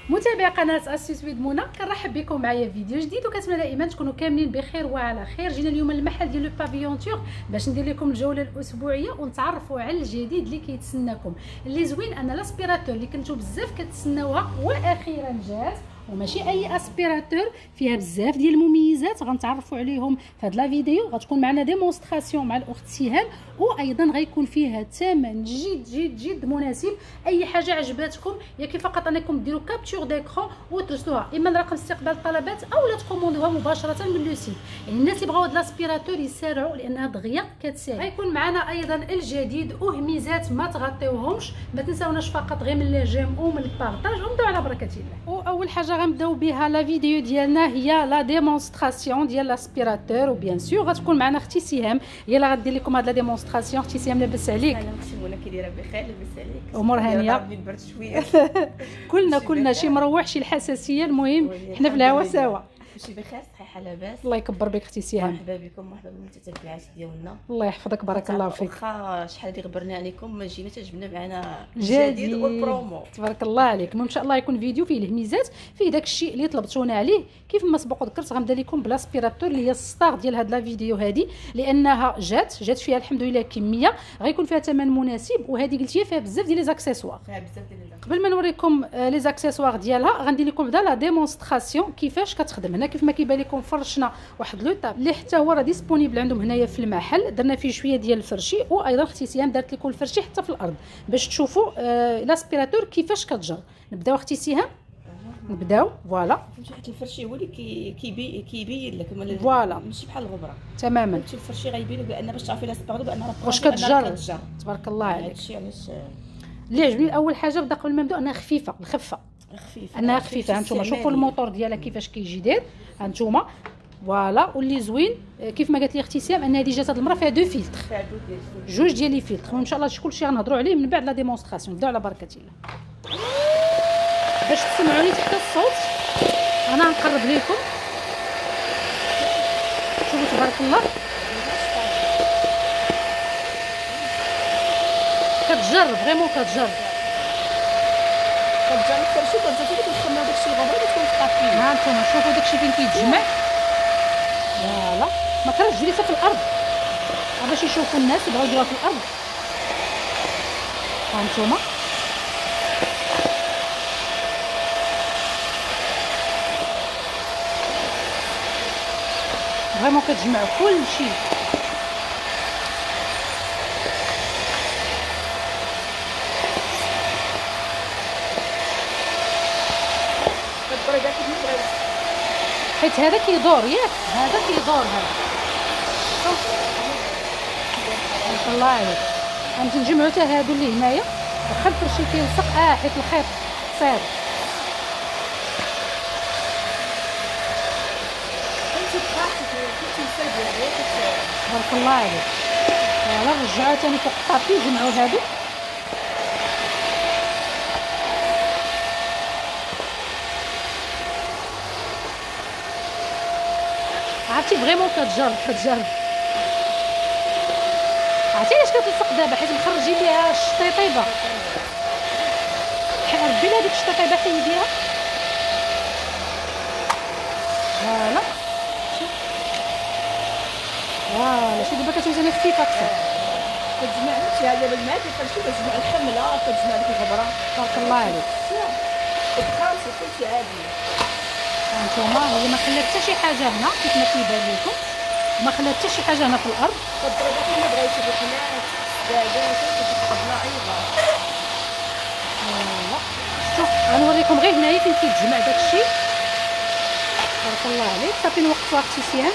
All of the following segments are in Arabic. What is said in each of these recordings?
متابعي قناه اسيس ويد منى، كنرحب بكم معايا فيديو جديد وكنتمنى دائما تكونوا كاملين بخير وعلى خير. جينا اليوم للمحل ديال لو بافيون تور باش ندير لكم الجوله الاسبوعيه ونتعرفوا على الجديد اللي كيتسناكم. اللي زوين ان لاسبيراتور اللي كنتو بزاف كتسناوها واخيرا جات، وماشي اي اسبيراتور، فيها بزاف ديال المميزات غنتعرفوا عليهم في هذا لا فيديو. غتكون معنا ديمونستراسيون مع الاخت سهام، وايضا غيكون فيها ثمن جد مناسب. اي حاجه عجباتكم يكفي فقط انكم ديروا كابتور ديكرون وترسلوها اما لرقم استقبال الطلبات او لا تكوموندوها مباشره من لو سيت. يعني الناس اللي بغاو هاد لاسبيراتور يسارعوا لانها دغيا كتساهل. غيكون معنا ايضا الجديد وهميزات ما تغطيوهمش. ما تنساوناش فقط غير من الجيم ومن البارطاج، ونبداو على بركه الله. واول حاجه غنبداو بها لا فيديو ديالنا هي لا ديمونستراسيون ديال لاسبيراتور، وبيان سور غتكون معنا اختي سهام هي اللي غدير لكم هاد لا ديمونستراسيون. اختي سهام لاباس عليك؟ اهلا اختي منى، كي دايره؟ بخير، لاباس عليك؟ امور هانيه؟ البرد شويه كلنا شي مروح شي الحساسيه، المهم حنا في الهوا سوا. كلشي بخير، صحيحه لاباس. الله يكبر بك اختي سهام. مرحبا بكم، مرحبا بالمتتبعات ديالنا. الله يحفظك، بارك الله فيك. واخا شحال اللي غبرنا عليكم ما جينا تجبنا معنا الجديد والبرومو. تبارك الله عليك. ان شاء الله يكون فيديو فيه الهميزات، فيه داك الشيء اللي طلبتونا عليه. كيف ما سبق وذكرت غنبدا لكم بلاسبيراتور اللي هي الستار ديال هاد لا فيديو هذه، لانها جات فيها الحمد لله كميه، غيكون فيها ثمن مناسب، وهذه قلتي فيها بزاف ديال لي زاكسيسوار. قبل ما نوريكم لي زاكسيسوار ديالها غندير لكم بدا لا ديمونستراسيون كيفاش كتخدم. هنا كيف ما كيبان لكم فرشنا واحد لو طاب اللي حتى هو راه ديسپونيبل عندهم هنايا في المحل. درنا فيه شويه ديال الفرشي، وايضا اختي سهام دارت لكم الفرشي حتى في الارض باش تشوفوا لاسبيراتور كيفاش كتجر. نبداو اختي سهام، نبداو. فوالا، حيت الفرشي هو اللي كيبين لك فوالا، ماشي بحال الغبره تماما. الفرشي غيبين لك بان باش تعرفي لاسبيراتور بان راه واش كتجر. تبارك الله عليك. هادشي علاش اللي عجبني اول حاجه بدا قبل ما نبداو انها خفيفه، انها خفيفه. هانتوما شوفوا الموتور ديالها كيفاش كيجي داير، هانتوما فوالا. واللي زوين كيف ما قالت لي اختي سهام ان هذه جات هاد المره فيها دو فيلتر، جوج ديال لي فيلتر. وان شاء الله هادشي كلشي غنهضروا عليه من بعد لا ديمونستراسيون. نبداو على بركه الله. باش تسمعوني تحت الصوت انا نقرب لكم، شوفوا تبارك الله كتجرب فريمون، كتجرب الفرشي كتخمم داكشي الغبره كتكون طافي. ها انتم شوفوا داكشي فين كيتجمع. فوالا، ما كرهش جلسه في الارض باش يشوفوا الناس بغاو يديروها في الارض. ها انتم فريمون كتجمعوا كل شيء. حيت هذا كيدور ياك، هذا كيدور هذا. بارك الله عليك. غنمشيو نجمعوا حتى هادو اللي هنايا، واخا الفرشي كيلصق حيت الخيط قصير. تبارك الله عليك. فوالا رجعوها ثاني فوق الطابي، جمعوا هادو. عرفتي فريمون كتجرب. عرفتي علاش كتلصق دابا؟ حيت مخرجين ليها الشطيطيبه. ربي لا ديك الشطيطيبه حيديها. فوالا شي دابا كتولي خفيفه اكثر. كتجمع هادشي هذا بالماء كتمشي كتجمع الخمله، كتجمع ديك الغبره. تبارك الله عليك. الخامسه كلشي عادي. هانتوما هي ما خلات حتى شي حاجه هنا كيف ما كيبان لكم، ما خلات حتى شي حاجه هنا في الارض. كضربها كيما بغيتي بحنات دابا كتقبلها اي بلاصه. فوالا شوف غنوريكم غير هنايا فين كيتجمع داكشي. تبارك الله عليك. صافي نوقفوا اختي سهام.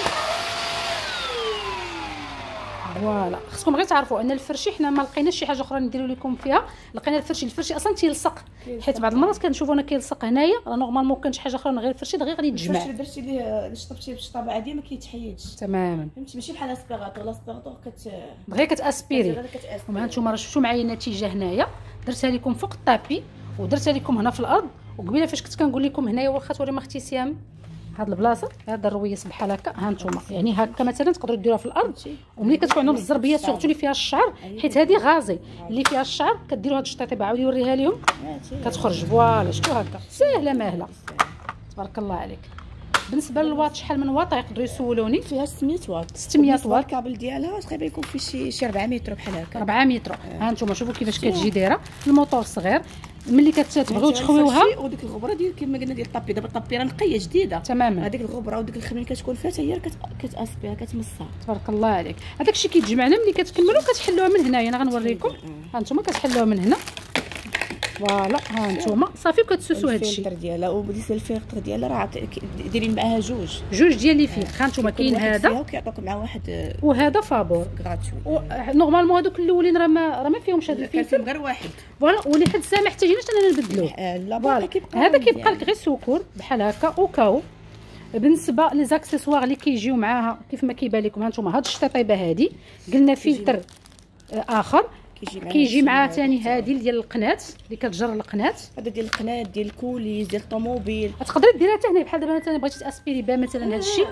فوالا خصكم غير تعرفوا ان الفرشي حنا ما لقيناش شي حاجه اخرى نديروا لكم فيها. لقينا الفرشي اصلا تيلصق، حيت بعض المرات كنشوفوا انا كيلصق هنايا. راه نورمالمون كان شي حاجه اخرى غير الفرشي دغيا غادي يتجمع. الفرشي درتي ليه شطبتيه بالشطابه عاديه ما كيتحيدش تماما، فهمتي؟ ماشي بحال لاسبيراتور دغيا كتاسبيري. ها انتم شفتوا معايا النتيجه هنايا. درتها لكم فوق الطابي ودرتها لكم هنا في الارض. وقبيله فاش كنت كنقول لكم هنايا واخا توري ما اختي سهام هاد البلاصه هذا الرويس بحال هكا. ها نتوما يعني هكا مثلا تقدروا ديروها في الارض، وملي كتكون عندهم الزربيه سورتو اللي فيها الشعر، حيت هذه غازي اللي فيها الشعر كديروا هاد الشطيطه. عاودي وريها لهم كتخرج. فوالا شفتوا هكا ساهله ماهله تبارك الله عليك. بالنسبه للواط شحال من واط يقدروا يسولوني؟ فيها 600 واط. 600 واط. الكابل ديالها تقريبا يكون فيه شي 4 متر بحال هكا. 4 متر. ها نتوما شوفوا كيفاش كتجي دايره. الموتور صغير. ملي كتبغيو تخويوها وديك الغبره ديال كما قلنا ديال الطابي، دابا الطابيره نقيه جديده تماما. هذيك الغبره وديك الخمين كتكون فيها هي كتاسبيها كتمصها. تبارك الله عليك. هذاك الشيء كيتجمعنا ملي كتكملوا كتحلوها من هنايا. انا غنوريكم. ها نتوما كتحلوها من هنا. فوالا ها نتوما صافي وكتسوسوا هذا الشيء. الفلتر ديالها وبالنسبه للفلتر ديالها راه دايرين معاها جوج ديال اللي فيه. ها نتوما كاين هذا وكيعطوك مع واحد وهذا فابور غراتوي. نورمالمون هذوك الاولين راه ما فيهمش هذا الفلتر غير واحد. فوالا واللي حد سامح حتاجيناش اننا نبدلوه. فوالا هذا كيبقى لك غير سكر بحال هكا وكاو. بالنسبه لي زاكسيسوار اللي كيجيو معاها كيف ما كيبان لكم ها نتوما هاد الشطيطيبه هادي قلنا فلتر اخر كيجي معاه ثاني هذه ديال القناه اللي كتجر القناه. هذا ديال القناه ديال الكوليس ديال الطوموبيل. تقدري ديرها حتى هنا بحال دابا مثلا بغيتي تاسبيري بها مثلا هذا الشيء.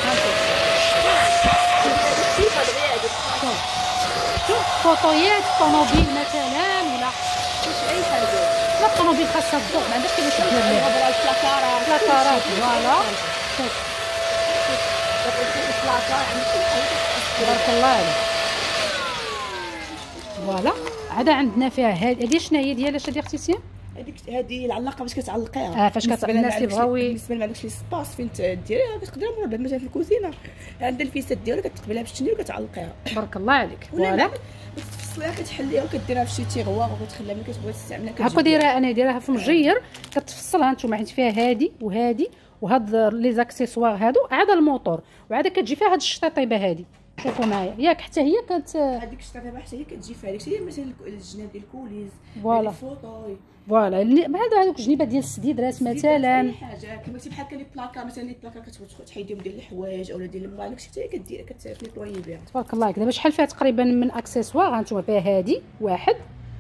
فوطويات طوموبيل مثلا ولا اي حاجه. لا الطوموبيل خاصها الضوء ما عندكش كيفاش دير لها البلاكارات. فوالا تبارك الله عليك. فوالا عاد عندنا فيها هذه شنو هي ديالها اش هذه اختي سيام؟ هذه العلاقه باش كتعلقيها. فاش الناس اللي بغاو بالنسبه ما عندكش شي سباس فين ديريها كتقدري مربع مثلا في الكوزينه عندها الفيسات ديالها كتقبلها بالشنيو وكتعلقيها. تبارك الله عليك. فوالا كتفصليها كتحليها وكديرها في شي تيغواغ وكتخليها ملي كتبغي تستعملها هكا دايرها. انا دايرها في مجير كتفصلها نتوما حيت فيها هذه وهذه وهاد لي زاكسيسوار هادو عاد الموتور وعاد كتجي فيها هاد الشطيطيبه هذه. شوفوا معايا ياك حتى هي هذيك الشطيطيبه حتى هي كتجي فيها داكشي مثلا الجناب ديال الكوليس فوالا الفوطوي فوالا هذوك الجنيبات ديال السديدرات مثلا. اي حاجه كما قلتي بحال لي بلاكا مثلا لي بلاكا كتحيديهم ديال الحوايج اولا ديال الماء داكشي حتى هي كدير كتنيطوي بها. تبارك الله عليك. دابا شحال فيها تقريبا من اكسسوار؟ ها نتوما فيها هذه 1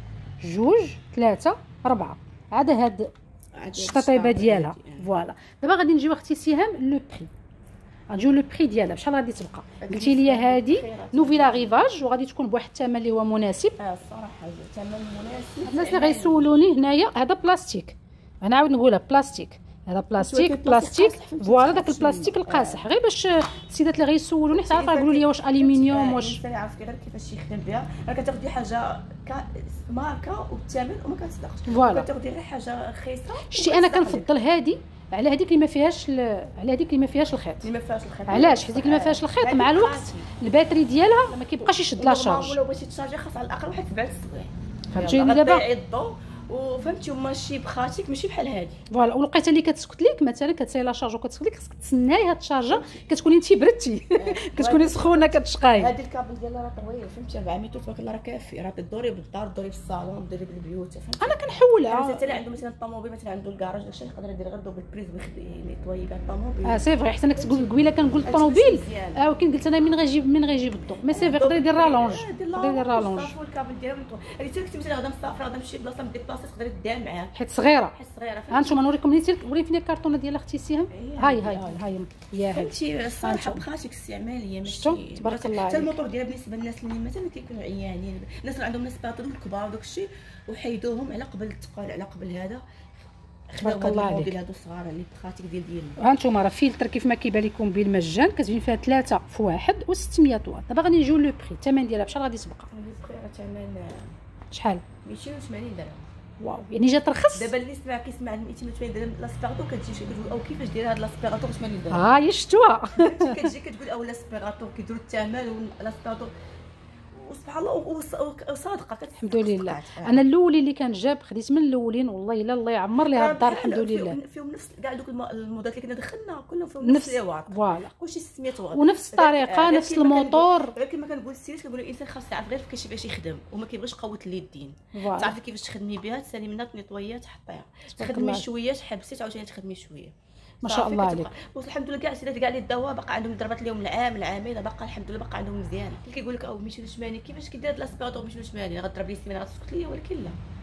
2 3 4 عاد هاد الشطيطيبه ديالها. فوالا دابا غادي نجيو اختي سهام لو بري. غنجيو لو بري ديالها بشحال غادي تبقى؟ قلتي لي هذه نوفيلا ريفاج وغادي تكون بواحد الثمن اللي هو مناسب. الصراحه ثمن مناسب. الناس اللي غيسولوني هنايا هذا بلاستيك. انا عاود نقولها بلاستيك. هذا بلاستيك فوالا داك البلاستيك القاصح غير باش السيدات اللي غيسولوني حتى عارفه يقولوا لي واش الومنيوم واش عارف كيف كيفاش يخدم بها. راه كتاخدي حاجه ماركه والثمن وما كتصدقش. فوالا كتاخدي غير حاجه رخيصه. شتي انا كنفضل هذه على هذيك اللي ما فيهاش على هذيك اللي ما فيهاش الخيط. علاش؟ حيت ديك اللي ما فيهاش الخيط مع الوقت الباتري ديالها ما كيبقاش يشد لا شارج. ولا بغيتي تشارجي خاص على الاقل واحد 7 الصباح. فهمتيني دابا وفهمتي ماشي بخاتك ماشي بحال هذه. فوالا والوقيته اللي كتسكت لك مثلا كتسالي لا شارج وكتسكت لك خصك تسناي هاد الشارجه كتكوني انت بردتي كتكوني سخونه كتشقاي. هذه الكابل ديالها راه طويل فهمتي 4 متر تبارك الله راه كافي. راه تدوري بالدار دوري في الصالون دوري بالبيوت فهمتي. انا كنحولها حتى اللي عنده مثلا الطوموبيل مثلا عنده الكراج داكشي يقدر يدير غير دوبل بريز ويطوي بها الطوموبيل. سي فري. حيت انا كنت قبيله كنقول الطوموبيل ولكن قلت انا من غيجيب الضوء. مي سي فري يقدر يدير رالونج. يدير رالونج الكابل ديالها هذه حتى كنتي مثلا غادا مسافره غادا نمشي بلاصه مدي بلاصه تقدري ديها معاها حيت صغيره. ها انتم نوريكم وريني الكرتونه ديال اختي سهام. هاي يا هادي فهمتي الصراحه بخاتك استعماليه ماشي تبارك الله عليك. حتى الموتور ديالها بالنسبه للناس اللي مثلا كيكونوا عيانين الناس اللي عندهم نسباتور كبار وداك الشيء وحيدوهم على قبل الثقال على قبل هذا. تبارك الله عليك. هادو صغار اللي بخاتك ديالنا. ها انتم راه فلتر كيف ما كيبان لكم بالمجان كتجي فيها 3 في 1 و600 واط. دابا غادي نجيو لو بري الثمن ديالها بشحال غادي تبقى؟ الثمن شحال؟ 280 درهم. واو يعني جات رخص. دابا اللي كيسمع 280 درهم لاسبيراتور كتجي كتقول او كيفاش داير هاد لاسبيراتور 80 درهم. هي شفتوها كتجي كتقول او لاسبيراتور كيديروا الثمن ولاسبيراتور وسبحان الله وصادقه. الحمد لله. انا الاولين اللي كان جاب خديت من الاولين والله الا الله يعمر ليها الدار الحمد لله. فيهم نفس كاع دوك الموديلات اللي كنا دخلنا كلهم فيهم نفس لي واط. فوالا كلشي 600 واط ونفس الطريقه نفس الموتور. غير كما كنقول السيرات كنقول الانسان خاص يعرف غير كيفاش يخدم وما كيبغيش قوه اليدين. تعرفي كيفاش تخدمي بها تسالي منها تنيطويها تحطيها تخدمي شويه تحبسي تعاودي تخدمي شويه. ما شاء الله عليك. والحمد لله كاع السيدات كاع اللي داوها باقا عندهم ضربات اليوم العام العامين باقا الحمد لله باقا عندهم مزيان. اللي كيقول لك او 280 كيفاش كيدير هاد لاسبيراتور 280 غضرب لي السيمانه غتسكت ليا ولكن لا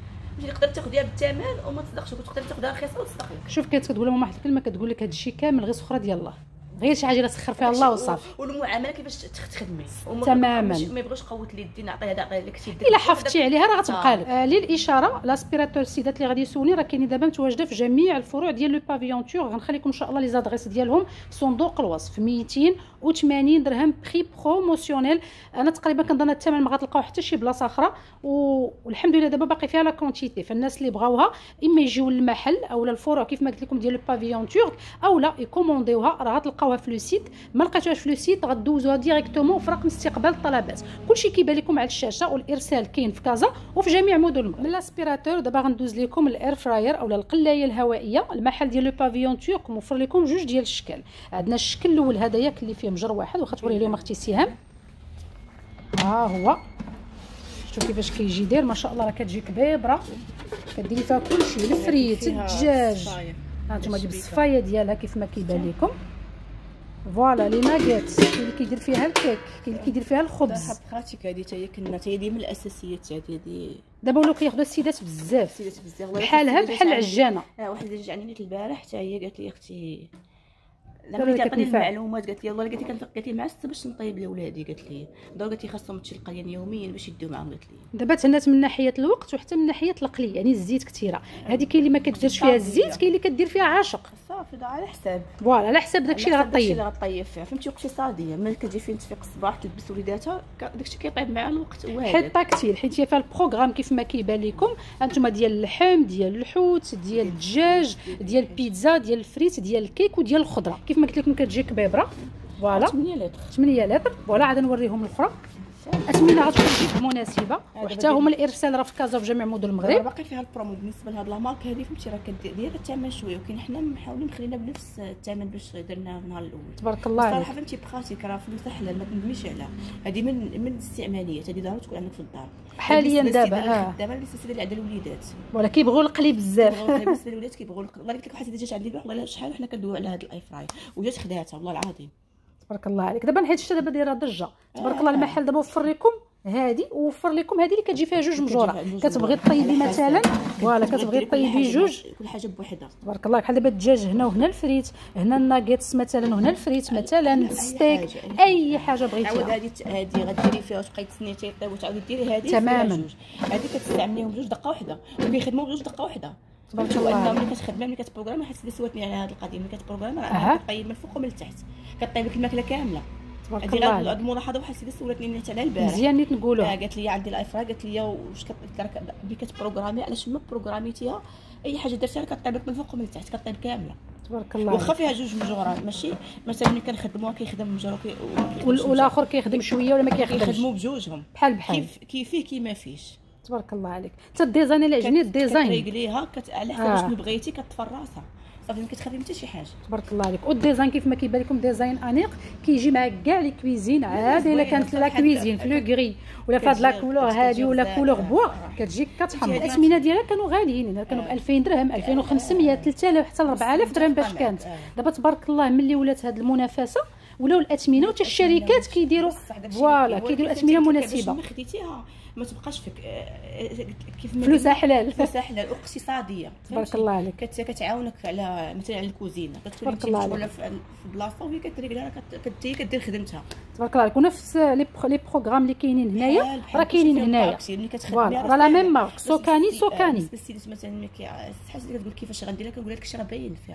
تقدر تاخذيها بالثمن وما تصدقش، تقدر تاخذها رخيصه وتصدق لك. شوف كتقول لهم واحد الكلمه، كتقول لك هذا الشيء كامل غير سخره ديال الله، غير شي حاجه اللي سخر فيها الله وصافي. والمعامله كيفاش تخدمي تماما، ما يبغوش قوت لي الدين، عطي هذا عطي لك شي الا حافظتي عليها راه غتبقى لك. للاشاره لاسبيراتور السيدات اللي غادي يسولني راه كاينين دابا متواجده في جميع الفروع ديال لو بافيون تور. غنخليكم ان شاء الله لي زادريس ديالهم في صندوق الوصف. 280 درهم بري بروموسيونيل. انا تقريبا كنظن الثمن ما غتلقاو حتى شي بلاصه اخرى، والحمد لله دابا باقي فيها لا كونتيتي. فالناس اللي بغاوها اما يجيو للمحل او الفروع كيف ما قلت لكم ديال لو بافيون تور، او لا يكومونديوها، راه غتلقاوها في لو سيت. ما لقيتوهاش في لو سيت غدوزوها ديريكتومون في رقم استقبال الطلبات. كلشي كيبان لكم على الشاشه، والارسال كاين في كازا وفي جميع مدن المغرب. من الاسبيراتور دابا غندوز لكم الاير فراير اولا القلايه الهوائيه. المحل ديال لو بافيون تور موفر لكم جوج ديال الاشكال. عندنا الشكل الاول هذا ياك اللي فيه مجروحات، واخا توري لهم اختي سهام. ها هو شوفوا كيفاش كيجي داير، ما شاء الله راه كتجي كبيبره، كديري فيها كلشي، الفريت، الدجاج. ها انتم هذه بالصفايه ديالها كيف ما كيبان لكم. فوالا لي ناغيت، كاين اللي كيدير فيها الكيك، كاين اللي كيدير فيها الخبز. براتيك هذه حتى هي كنا حتى هي من الاساسيات هذه. دابا ولاو كياخذوا السيدات بزاف بحالها بحال العجانه. واحده اللي جاني البارح حتى هي قالت لي اختي لما كتعطيني المعلومات، قالت لي يلاه قالت لي معسته باش نطيب لولادي، قالت لي ضروري، قالت لي خاصهم تشلقين يوميا باش يديو معاهم. قالت لي دابا تهنات من ناحيه الوقت وحتى من ناحيه القلي، يعني الزيت كثيره. هذه كاين اللي ما كديرش فيها الزيت، كاين اللي كدير فيها عاشق صافي على حساب. فوالا على حساب داكشي اللي غطيب فيها، فهمتي؟ اقتصاديه. ملي كتجي فين تفيق الصباح تلبس وليداتها داكشي كيطيب مع الوقت. حيت تاكتيل، حيت هي فيها البروغرام كيف ما كيبان لكم انتم، ديال اللحم، ديال الحوت، ديال الدجاج، ديال البيتزا، ديال الفريت، ديال الكيك وديال الخضره. كيف ما قلت لكم كتجي كبيبره. فوالا 8 لتر. فوالا عاد نوريهم الاخرى. اثمنه غتكون جد مناسبه، وحتى هما الارسال راه في كازا في جميع مدن المغرب. باقي فيها البرومو بالنسبه لهاد لا مارك هذه، فهمتي؟ راه كدير الثمن شويه، ولكن حنا محاولين خلينا بنفس الثمن باش درناه النهار الاول. تبارك الله عليك. صراحه فهمتي براتيك راه فلوسها حلال، ما تندميش عليها. هذه من الاستعماليات، هذه ضروري تكون عندك في الدار حاليا. دابا دابا السلسله اللي عند الوليدات ولا كيبغوا القلي بزاف. بالنسبه للوليدات كيبغوا. والله قلت لك واحد جات عندي والله شحال وحنا كندويو على هذا الاي فراي وجات خداتها والله العظيم. تبارك الله عليك. دابا حيت شتا دابا دايره ضجه، تبارك الله. المحل دابا وفر لكم هذه، ووفر لكم هذه اللي كتجي فيها جوج مجوره. كتبغي طيبي مثلا، فوالا كتبغي طيبي جوج، كل حاجه بوحدها. تبارك الله. بحال دابا الدجاج هنا وهنا الفريت، هنا الناغيتس مثلا وهنا الفريت مثلا، الستيك، اي حاجه بغيتيها. عاود هذه غديري فيها وتبقاي تسني تيطيب وتعاودي ديري هذه تماما. هذه كتستعمليهم بجوج دقه واحده وكيخدموا بجوج دقه واحده. تبارك الله. ملي كتخدمي ملي كتبروغرامي، حيت سولتني على هذا القضيه، ملي كتبروغرامي راه كطيب من الفوق ومن التحت، كطيب لك الماكله كامله. تبارك الله. هذه الملاحظه واحد السيده سولتني حتى على البارح، مزيان نيت نقولوا. قالت لي عندي الايفرا، قالت لي واش ملي كتبروغرامي علاش ما بروغراميتيها اي حاجه درتيها كطيب لك من الفوق ومن التحت، كطيب كامله. تبارك الله. واخا فيها جوج مجورات، ماشي مثلا ملي كنخدموها كيخدم مجره والاخر كيخدم شويه ولا ما كيخدمش، كيخدموا بجوجهم بحال كيفيه كيما فيش. تبارك الله عليك. حتى الديزاين اللي عجبني الديزاين كتريقليها على حسب شنو بغيتي، كتطفى راسها صافي، ما كتخافي حتى شي حاجه. تبارك الله عليك. والديزاين كيف ما كيبان لكم ديزاين انيق، كيجي مع كاع لي كويزين عادي. الا كانت لا كويزين في لو غري ولا في هاد لا كولور هادي ولا كولور بوا، كتجي كتحمر. الاثمنه ديالها كانوا غاليين، كانوا ب 2000 درهم، 2500، 3000 حتى ل 4000 درهم باش كانت. دابا تبارك الله ملي ولات هاد المنافسه ولاو الاثمنه، وحتى الشركات كيديروا فوالا كيديروا اثمنه مناسبه. ما خديتيها ما تبقاش فيك كيف فلوسها حلال، فلوسها حلال واقتصاديه. تبارك الله عليك. كتعاونك على مثلا على الكوزينه، كتكوني ولا في بلاصه وهي كتريق لها كدير خدمتها. تبارك الله عليك. ونفس لي بروغرام اللي كاينين هنايا راه كاينين هنايا، فوالا راه لا ميم مارك. سوكاني بس مثلا ملي كتحس كتقول كيفاش غندير لها، كنقول لك شي راه باين فيها.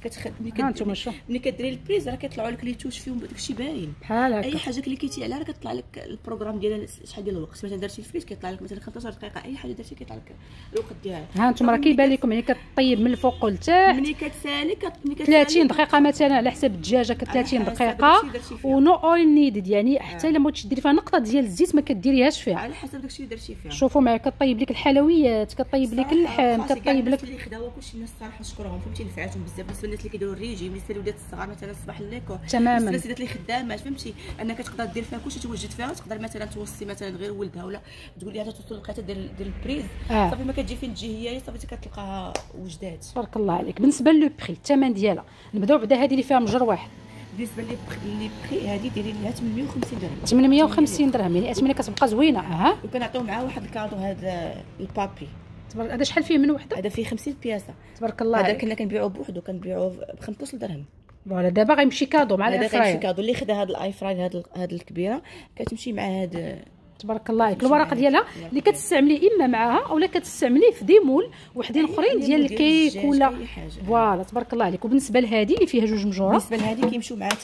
ملي كديري البريز راه كيطلعوا لك لي توش فيهم داكشي باين بحال هكا. اي حاجه كليكيتي عليها راه كيطلع لك البروغرام ديالها شحال ديال الوقت. مثلا درتي الفريت كيطلع لك مثلا 15 دقيقه، اي حاجه درتي كيطلع لك الوقت ديالها. ها انتم راه كيبان لكم يعني كطيب من الفوق لتحت. ملي كتسالي 30 دقيقه مثلا على حساب الدجاجه 30 دقيقه، ونو اويل نيدد، يعني حتى الا بغيتي ديري فيها نقطه ديال الزيت ما كديريهاش فيها، على حسب داكشي اللي درتي فيها. شوفوا معايا كطيب لك الحلويات، كطيب لك اللحم، كطيب لك اللي خداوها كلشي. الناس صراحه نشكرهم، فهمتي؟ نفعتهم بزاف بالنسبه للناس اللي كيديروا الريجيم، بالنسبه للولاد الصغار مثلا صباح الليكور تماما، الناس اللي خدامات، فهمتي؟ انك تقدر دير فيها كلشي توجد فيها. تقدر مثلا توصي مثلا غير ولدها ولا تقول لها توصل لقيتها دير البريز صافي، ما كتجي فين تجي هي صافي كتلقاها وجدات. تبارك الله عليك. بالنسبه لو بري الثمن ديالها نبداو بعدا هذه اللي فيها مجر واحد. بالنسبه لي بري هذه ديري لها 850 درهم. 850 درهم يعني اثمنه كتبقى زوينه. وكنعطيو معاه واحد الكادو، هذا البابي تبارك. هذا شحال فيه من وحده؟ هذا فيه 50 بياسه تبارك الله. هذا كنا كنبيعوه بوحدو، كنبيعوه ب 15 درهم. فوالا دابا غيمشي كادو مع الاير فراير. غيمشي كادو اللي خدا هاد الاي فراير هاد الكبيره كتمشي مع هاد. تبارك الله عليك. الورق ديالها اللي كتستعمليه اما معاها اولا كتستعمليه في ديمول وحدين اخرين ديال الكيك ولا فوالا. تبارك الله عليك. وبالنسبه لهذه اللي فيها جوج مجوره، بالنسبه لهذه كيمشيو مع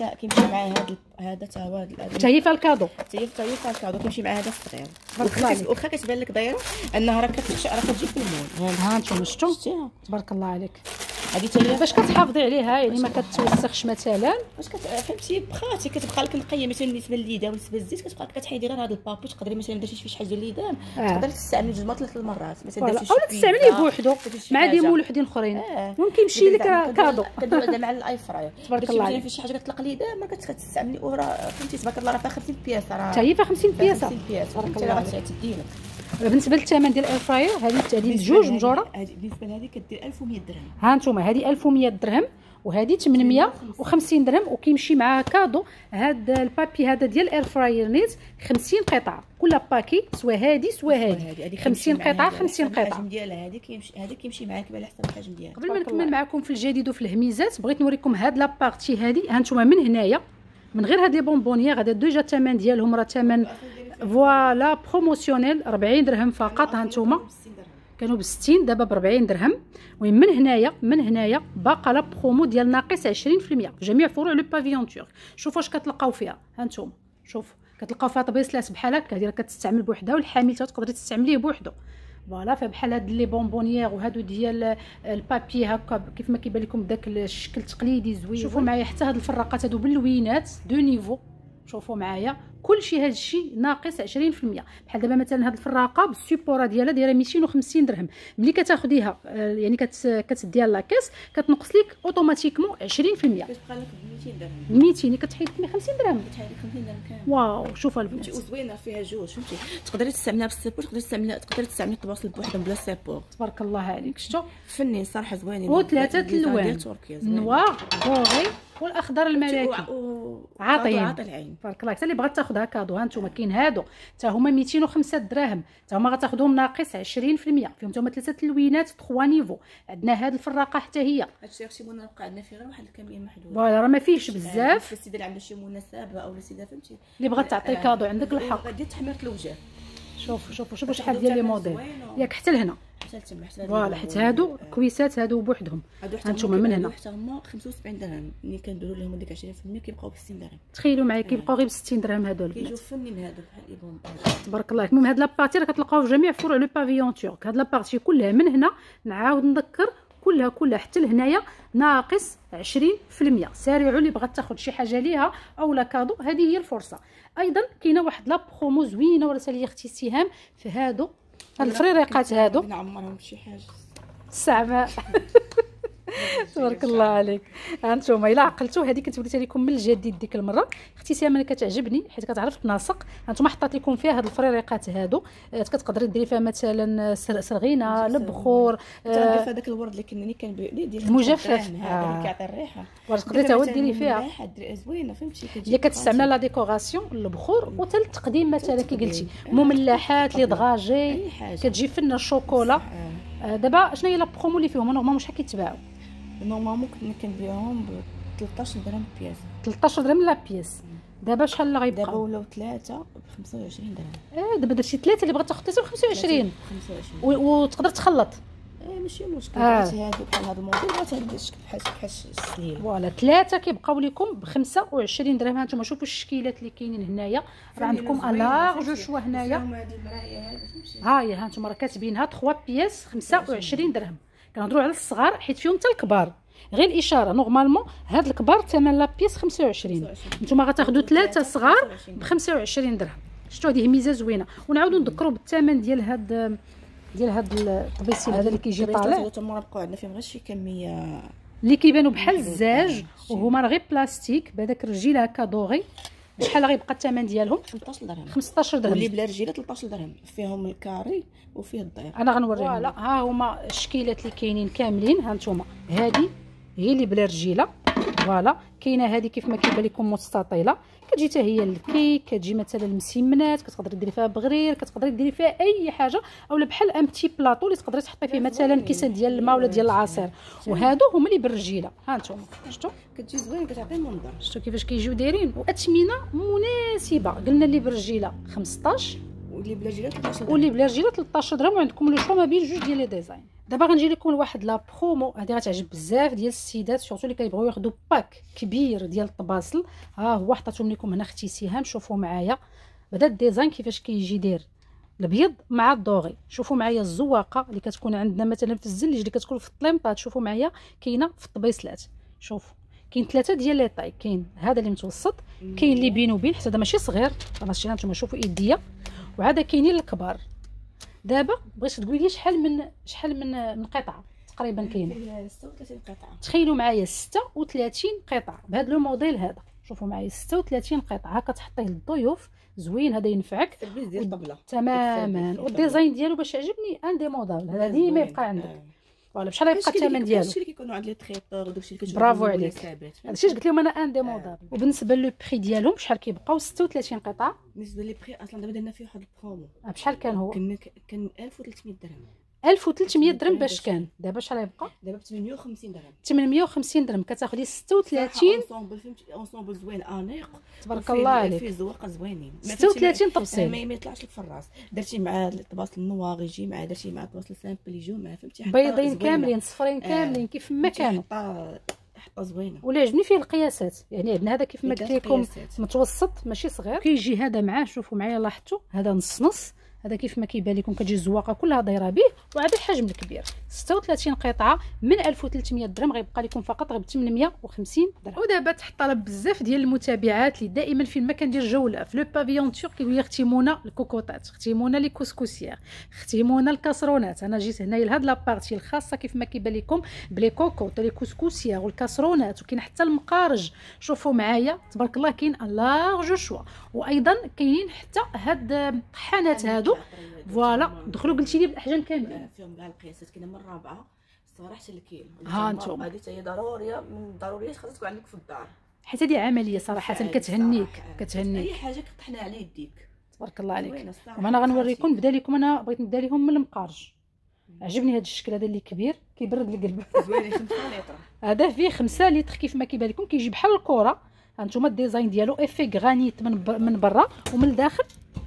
هذا تا هو حتى هي فيها الكادو، حتى هي فيها الكادو كيمشي مع هذا الصغير. تبارك الله عليك. واخا كتبان لك دايره انها راه كتجي في المول. ها انتم شفتوا تبارك الله عليك. هذه حتى هي باش كتحافظي عليها يعني ما كتوسخش مثلا، باش فهمتي بخاتي كتبقى لك نقيه. مثلا بالنسبه لليدام وبالنسبه للزيت كتبقى كتحيدي غير هذا البابي. تقدري مثلا درتي شي حاجه ديال اليدام تقدري تستعملي جوج مرات 3 المرات مثلا درتي شي اولا تستعمليه بوحدو مع ديمول وحدين اخرين ممكن يمشي لك كادو. كدير مع الاي فراير تبارك الله عليك. في شي حاجه كتطلق اليدام ما كتستعملي وراه فهمتي تبارك الله راه فيها 50 بياسه. راه حتى هي فيها 50 بياسه. تبارك الله غتعتدي لك. بالنسبه للثمن ديال الاير فراير هذه جوج مجوره، هذه بالنسبه لهذه كدير 1100 درهم. ها انتم هذه 1100 درهم وهذه 850 درهم وكيمشي معها كادو. هذا البابي هذا ديال الاير فراير نيت 50 قطعه كل باكي سوا هذه سوا هذه 50 قطعه 50 قطعه. الحجم ديالها هذه كيمشي معاك على حسب الحجم ديالها. قبل ما نكمل معكم في الجديد وفي الهميزات بغيت نوريكم هاد لابارتي هذه. ها انتم من هنايا من غير هاد لي بونبونيير غادا دوجا الثمن ديالهم راه ثمن فوالا بروموسيونيل 40 درهم فقط. ها انتم كانوا ب 60 دابا ب 40 درهم. ومن هنايا باقا لا برومو ديال ناقص 20% في جميع فروع لو بافيون تورك. شوفوا واش كتلقاو فيها. ها انتم شوف كتلقاو فيها طبيصلات بحال هكا هذه كتستعمل بوحدها والحامل تقدري تستعمليه بوحدو فوالا. فبحال هاد لي بونبونيير وهادو ديال البابي هكا كيف ما كيبان لكم بداك الشكل التقليدي زوين. شوفوا معايا حتى هاد الفراقات هادو باللوينات دو نيفو. شوفوا معايا كلشي هذا الشيء ناقص 20%. بحال دابا مثلا هاد الفراقه بالسيبورا ديالها دايره 250 درهم. ملي كتاخديها يعني كتديها لاكاس كتنقص لك اوتوماتيكمون 20%. كتبقى لك ب 200 درهم. 200 كتحيد 150 درهم. كتحيد 50 درهم كامل. واو شوفوا البنات وزوينه فيها جوج فهمتي. تقدري تستعمليها بالسيبور تقدري تستعملي الطباصل بوحدهم بلا سيبور. تبارك الله عليك. شفتوا فنين صراحه زوينين وثلاثه الالوان نوار دوري والاخضر الملكي عاطين. تبارك الله. حتى اللي بغات تاخذها كادو ها انتم كاين هادو حتى هما 205 دراهم حتى هما غتاخذوهم ناقص 20%. فيهم هما 3 تلوينات 3 نيفو. عندنا هاد الفراقه حتى هي هادشي اختي منى بقى عندنا فيه غير واحد الكميه محدوده فوالا راه ما فيهش بزاف. السيده اللي عندها شي مناسبه او السيده فهمتي اللي بغات تعطي كادو عندك الحق. غادي تحميره الوجه. شوفوا شحال ديال لي موديل ياك حتى لهنا فوالا. حيت هادو كويسات هادو بوحدهم هانتوما من هنا حتى هما 75 درهم. ملي كنديروا لهم ديك 20% كيبقاو ب 60 درهم. تخيلوا معايا كيبقاو غير ب 60 درهم هادو البنات. كيجيو فنين هادو بحال ايبون تبارك الله. المهم هاد لابارتي راه كتلقاو في جميع فروع لو بافيون تورك. هاد لابارتي كلها من هنا نعاود نذكر كلها حتى لهنايا ناقص 20%. سارعوا اللي بغات تاخذ شي حاجه ليها او لا كادو هذه هي الفرصه. ايضا كاينه واحد لا برومو زوينه وراسها لي اختي سهام في هاد الفريريقات هادو نعمرهم بشي حاجه السعماء. تبارك الله عليك. هانتوما الا عقلتوا هذه كنت وريتها لكم من الجديد ديك المره. اختي سهام انا كتعجبني حيت كتعرف تناسق. هانتوما حطات لكم فيها هاد الفريريقات هادو كتقدري ديري فيها مثلا سرغينه البخور تندير في هذاك الورد اللي كنا كنبيع ليه ديال المجفف هذا اللي كيعطي الريحه. تقدري تا هو ديري فيها زوينه فهمتي. هي كتستعملها لا ديكوراسيون البخور وحتى التقديم مثلا كي قلتي مملحات لي دغاجي كتجي فينا الشوكولا. دابا شنو هي لا برومو اللي فيهم نورمالمون شحال كيتباعوا؟ نورمالمون كنا كنبيعوهم ب 13 درهم بياس. 13 درهم لا بياس. دابا شحال اللي غيبقى؟ دابا ولاو 3 ب 25 درهم. دابا درتي 3 اللي بغات تاخذ 3 ب 25 وتقدر تخلط. ماشي مشكل. هادو بحال هادو الموديل بغات هاد الشكل بحال السليل فوالا 3 كيبقاو لكم ب 25 درهم. هانتوما شوفوا الشكيلات اللي كاينين هنايا راه عندكم لارج شوا هنايا. ها هي هانتوما راه كاتبينها 3 بياس 25 درهم. كنهضروا على الصغار حيت فيهم حتى الكبار. غير الاشاره نورمالمون هاد الكبار ثمن لا بيس 25. نتوما غتاخذوا 3 صغار ب 25 درهم. شفتوا هذه ميزه زوينه. ونعاودوا نذكروا بالثمن ديال هاد الطبيسيل هذا اللي كيجي طالع. تما بقاو عندنا فيهم غير شي كميه اللي كيبانوا بحال الزاج وهما غير بلاستيك بهذاك الرجيل هكا دوغي. شحال غيبقى الثمن ديالهم؟ 15 درهم. 15 درهم. واللي بلا رجيله 13 درهم. فيهم الكاري وفيه الضيق. انا غنوريهم. فوالا ها هما الشكيلات اللي كاينين كاملين. ها نتوما هذه هي اللي بلا رجيله فوالا. كاينه هذه كيف ما كيبان لكم مستطيله، كتجي حتى هي للكيك، كتجي مثلا مسمنات، كتقدري ديري فيها بغرير، كتقدري ديري فيها اي حاجه، اولا بحال ان بتي بلاطو اللي تقدري تحطي فيه مثلا كيسان ديال الماء ولا ديال العصير. وهادو هما اللي بالرجيله، ها نتوما شفتوا كتجي زوينه كتعطي منظر. شفتوا كيفاش كيجيو دايرين، واثمنه مناسبه. قلنا اللي بالرجيله 15 واللي بلا رجيله 13 درهم، واللي بلا رجيله 13 درهم، وعندكم لو شو ما بين جوج ديال لي ديزاين. دابا غنجي لكم لواحد لا برومو هذه غتعجب بزاف ديال السيدات، سورتو اللي كيبغيو ياخذوا باك كبير ديال الطباصل. ها هو حطيتهم لكم هنا اختي سهام، شوفوا معايا بدا الديزاين كيفاش كيجي داير الابيض مع الدوغي. شوفوا معايا الزواقه اللي كتكون عندنا مثلا في الزلج اللي كتكون في الطليمطات، شوفوا معايا كاينه في الطبيصلات. شوفوا كاين 3 ديال لي طاي، كاين هذا اللي متوسط، كاين اللي بين وبين حتى هذا ماشي صغير، ماشي نتوما شوفوا يديا، وعاد كاينين الكبار. دابا بغيت تقولي لي شحال من قطعه تقريبا كاينه؟ 36 قطعه. تخيلوا معايا 36 قطعه بهذا لو موديل هذا. شوفوا معايا 36 قطعه، هكا تحطيه للضيوف زوين، هذا ينفعك ديال الطبله تماما. والديزاين ديالو باش عجبني انديمودابل، هذا ديما يبقى عندك. فوالا بحال يبقى الثمن ديالو. داكشي اللي كيكونوا عند لي تريبور وداكشي اللي كتجبد. برافو عليك، هادشي اللي قلت لهم انا انديمودابل. وبالنسبه لو بري ديالهم شحال كيبقاو؟ 36 قطعه. بالنسبه لي بري اصلا دابا درنا فيه واحد البرومو. بشحال كان هو؟ كان 1300 درهم. 1300 درهم باش كان، دابا شحال يبقى؟ دابا ب 850 درهم. 850 درهم كتاخدي 36 اونصومبل، فهمتي اونصومبل زوين انيق، تبارك الله عليك. فيه زواقه زوينين. 36 تفصيل، ما يطلعش لك في الراس. درتي مع الطباصل النوار يجي مع، درتي مع الطباصل سامبل يجيو مع، فهمتي، بيضين كاملين صفرين كاملين كيف ما كانوا، حطه زوينه. ولا عجبني فيه القياسات، يعني عندنا هذا كيف ما قلت لكم متوسط ماشي صغير. كيجي هذا معاه، شوفوا معايا لاحظتوا هذا نص نص، هذا كيف ما كيبان لكم كتجي الزواقه كلها دايره به، وهذا الحجم الكبير. 36 قطعه من 1300 درهم، غيبقى لكم فقط غير ب 850 درهم. ودابا تحت طلب بزاف ديال المتابعات اللي دائما فين ما كندير جوله في لو بافيون تورك كيقول لي اختي منى الكوكوطات، اختي منى لي كوسكوسيير، اختي منى الكاسرونات. انا جيت هنايا لهاد لابارتي الخاصه كيف ما كيبان لكم بلي كوكوط لي كوسكوسيير والكاسرونات، وكاين حتى المقارج. شوفوا معايا تبارك الله كاين لارج شوا، وايضا كاينين حتى هاد الطحانات هادو. فوالا دخلوا قلتي لي بالاحجام كاملين، فيهم كاع القياسات. كاينه من الرابعه الصغيره حتى الكيلو. ها انتم هذه حتى هي ضروريه من الضروريات، خاصها تكون عندك في الدار، حيت هذه عمليه صراحه كتهنيك اي حاجه كطحنا على يديك. تبارك الله عليك. وانا غنوريكم، نبدا لكم، انا بغيت نبدا لهم من المقارج. عجبني هذا الشكل هذا اللي كبير كيبرد القلب. زوين 5 لتر. هذا فيه 5 لتر كيف ما كيبان لكم، كيجي بحال الكره. هانتوما الديزاين ديالو افي غرانيت من برا ومن الداخل.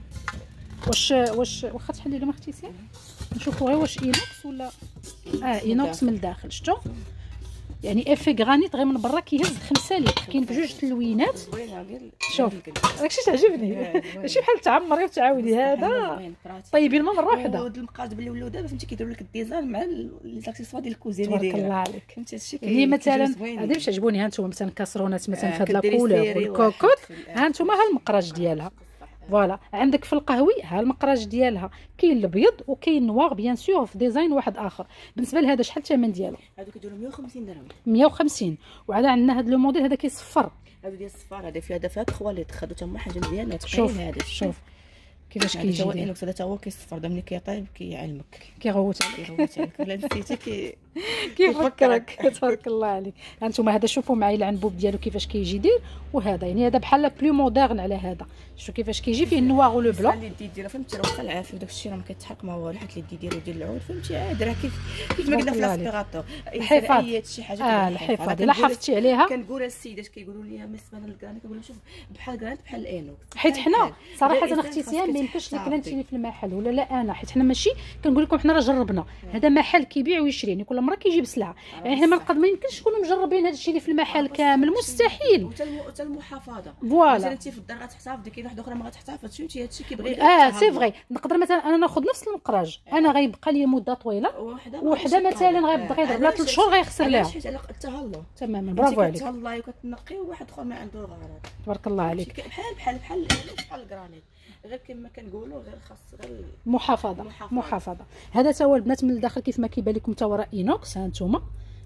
واش واخا تحلي لهم اختي سي نشوفوا غير واش اينوكس ولا اينوكس من الداخل. شفتوا يعني افي غرانيت غير من برا كيهز 5 لتر. كاين بجوج تلوينات. شوف داكشي تعجبني، ماشي بحال تعمري وتعاودي. هذا طيبين مره واحده. ود المقاد باللي ولاو دابا، فهمتي، كيديروا لك الديزاين مع لي زاكسيسوار ديال الكوزين تبارك الله عليك. فهمتي هادشي اللي مثلا هذا باش عجبوني. ها انتم مثلا كاسرونات مثلا في هاد لاكولور والكوكوط، ها انتم ها المقراج ديالها. فوالا عندك في القهوي ها المقراج ديالها، كاين الابيض وكاين نوار بيان سور في ديزاين واحد اخر. بالنسبه لهذا شحال الثمن ديالو؟ هادو كيديروا 150 درهم. 150. وعلى عندنا هذا لو موديل هذا كيصفر، هادو ديال الصفار. هذا فيه هذا 3 لتر، خدو تما حاجه مزيانه. شوف شوف كيفاش كيجي. هذا تا هو كيصفر، دا ملي كيطيب كيعلمك، كيغوت عليك ولا نسيتي كيفكرك. تبارك الله عليك. هانتوما هذا شوفوا معايا العنبوب ديالو كيفاش كيجي داير، وهذا يعني هذا بحال بلو مودرن على هذا. شوف كيفاش كيجي فيه النوار ولو بلون. اللي ديرها فهمتي، راه واخا العافيه وداك الشيء راه ما كيتحرق ما والو، حيت اللي ديرو ديال العود فهمتي عاد راه كيف ما قلنا في لاسبيراتور. الحفاظ شي حاجه الحفاظ الا حافظتي عليها. كنقولها للسيدات كيقولوا لي بالنسبه للكرانيت، كنقول لهم شوف بحال كرانيت بحال الانوكس. حيت حنا صراحه انا اختي سيام ما يمكنش لك انت في المحل ولا لا انا، حيت حنا ماشي كنقول لكم حنا راه جربنا. هذا محل كيبيع ويشري، يعني كل مره كيجيب سلعه. يعني حنا ما يمكنش نكونوا مجربين هذا الشيء اللي في المحل كامل، مستحيل. وحتى المحافظه فوالا مثلا انت في الدار غتحتفظ، كاين واحده اخرى ما غتحتفظش، فهمتي هادشي كيبغي. سي فغي. نقدر مثلا انا ناخذ نفس المقراج، انا غيبقى لي مده طويله، وحده مثلا غيبقى غير بلا 3 شهور غيخسر لها. حيت على التهلا تماما. برافو عليك. تهلاي وكتنقي، وواحد اخر ما عنده الغرض. تبارك الله عليك. بحال الكرانيت، غير كما كنقولوا غير خاص غير محافظه. هذا تا هو البنات من الداخل كيف ما كيبان لكم، تا هو راه اينوكس. ها انتم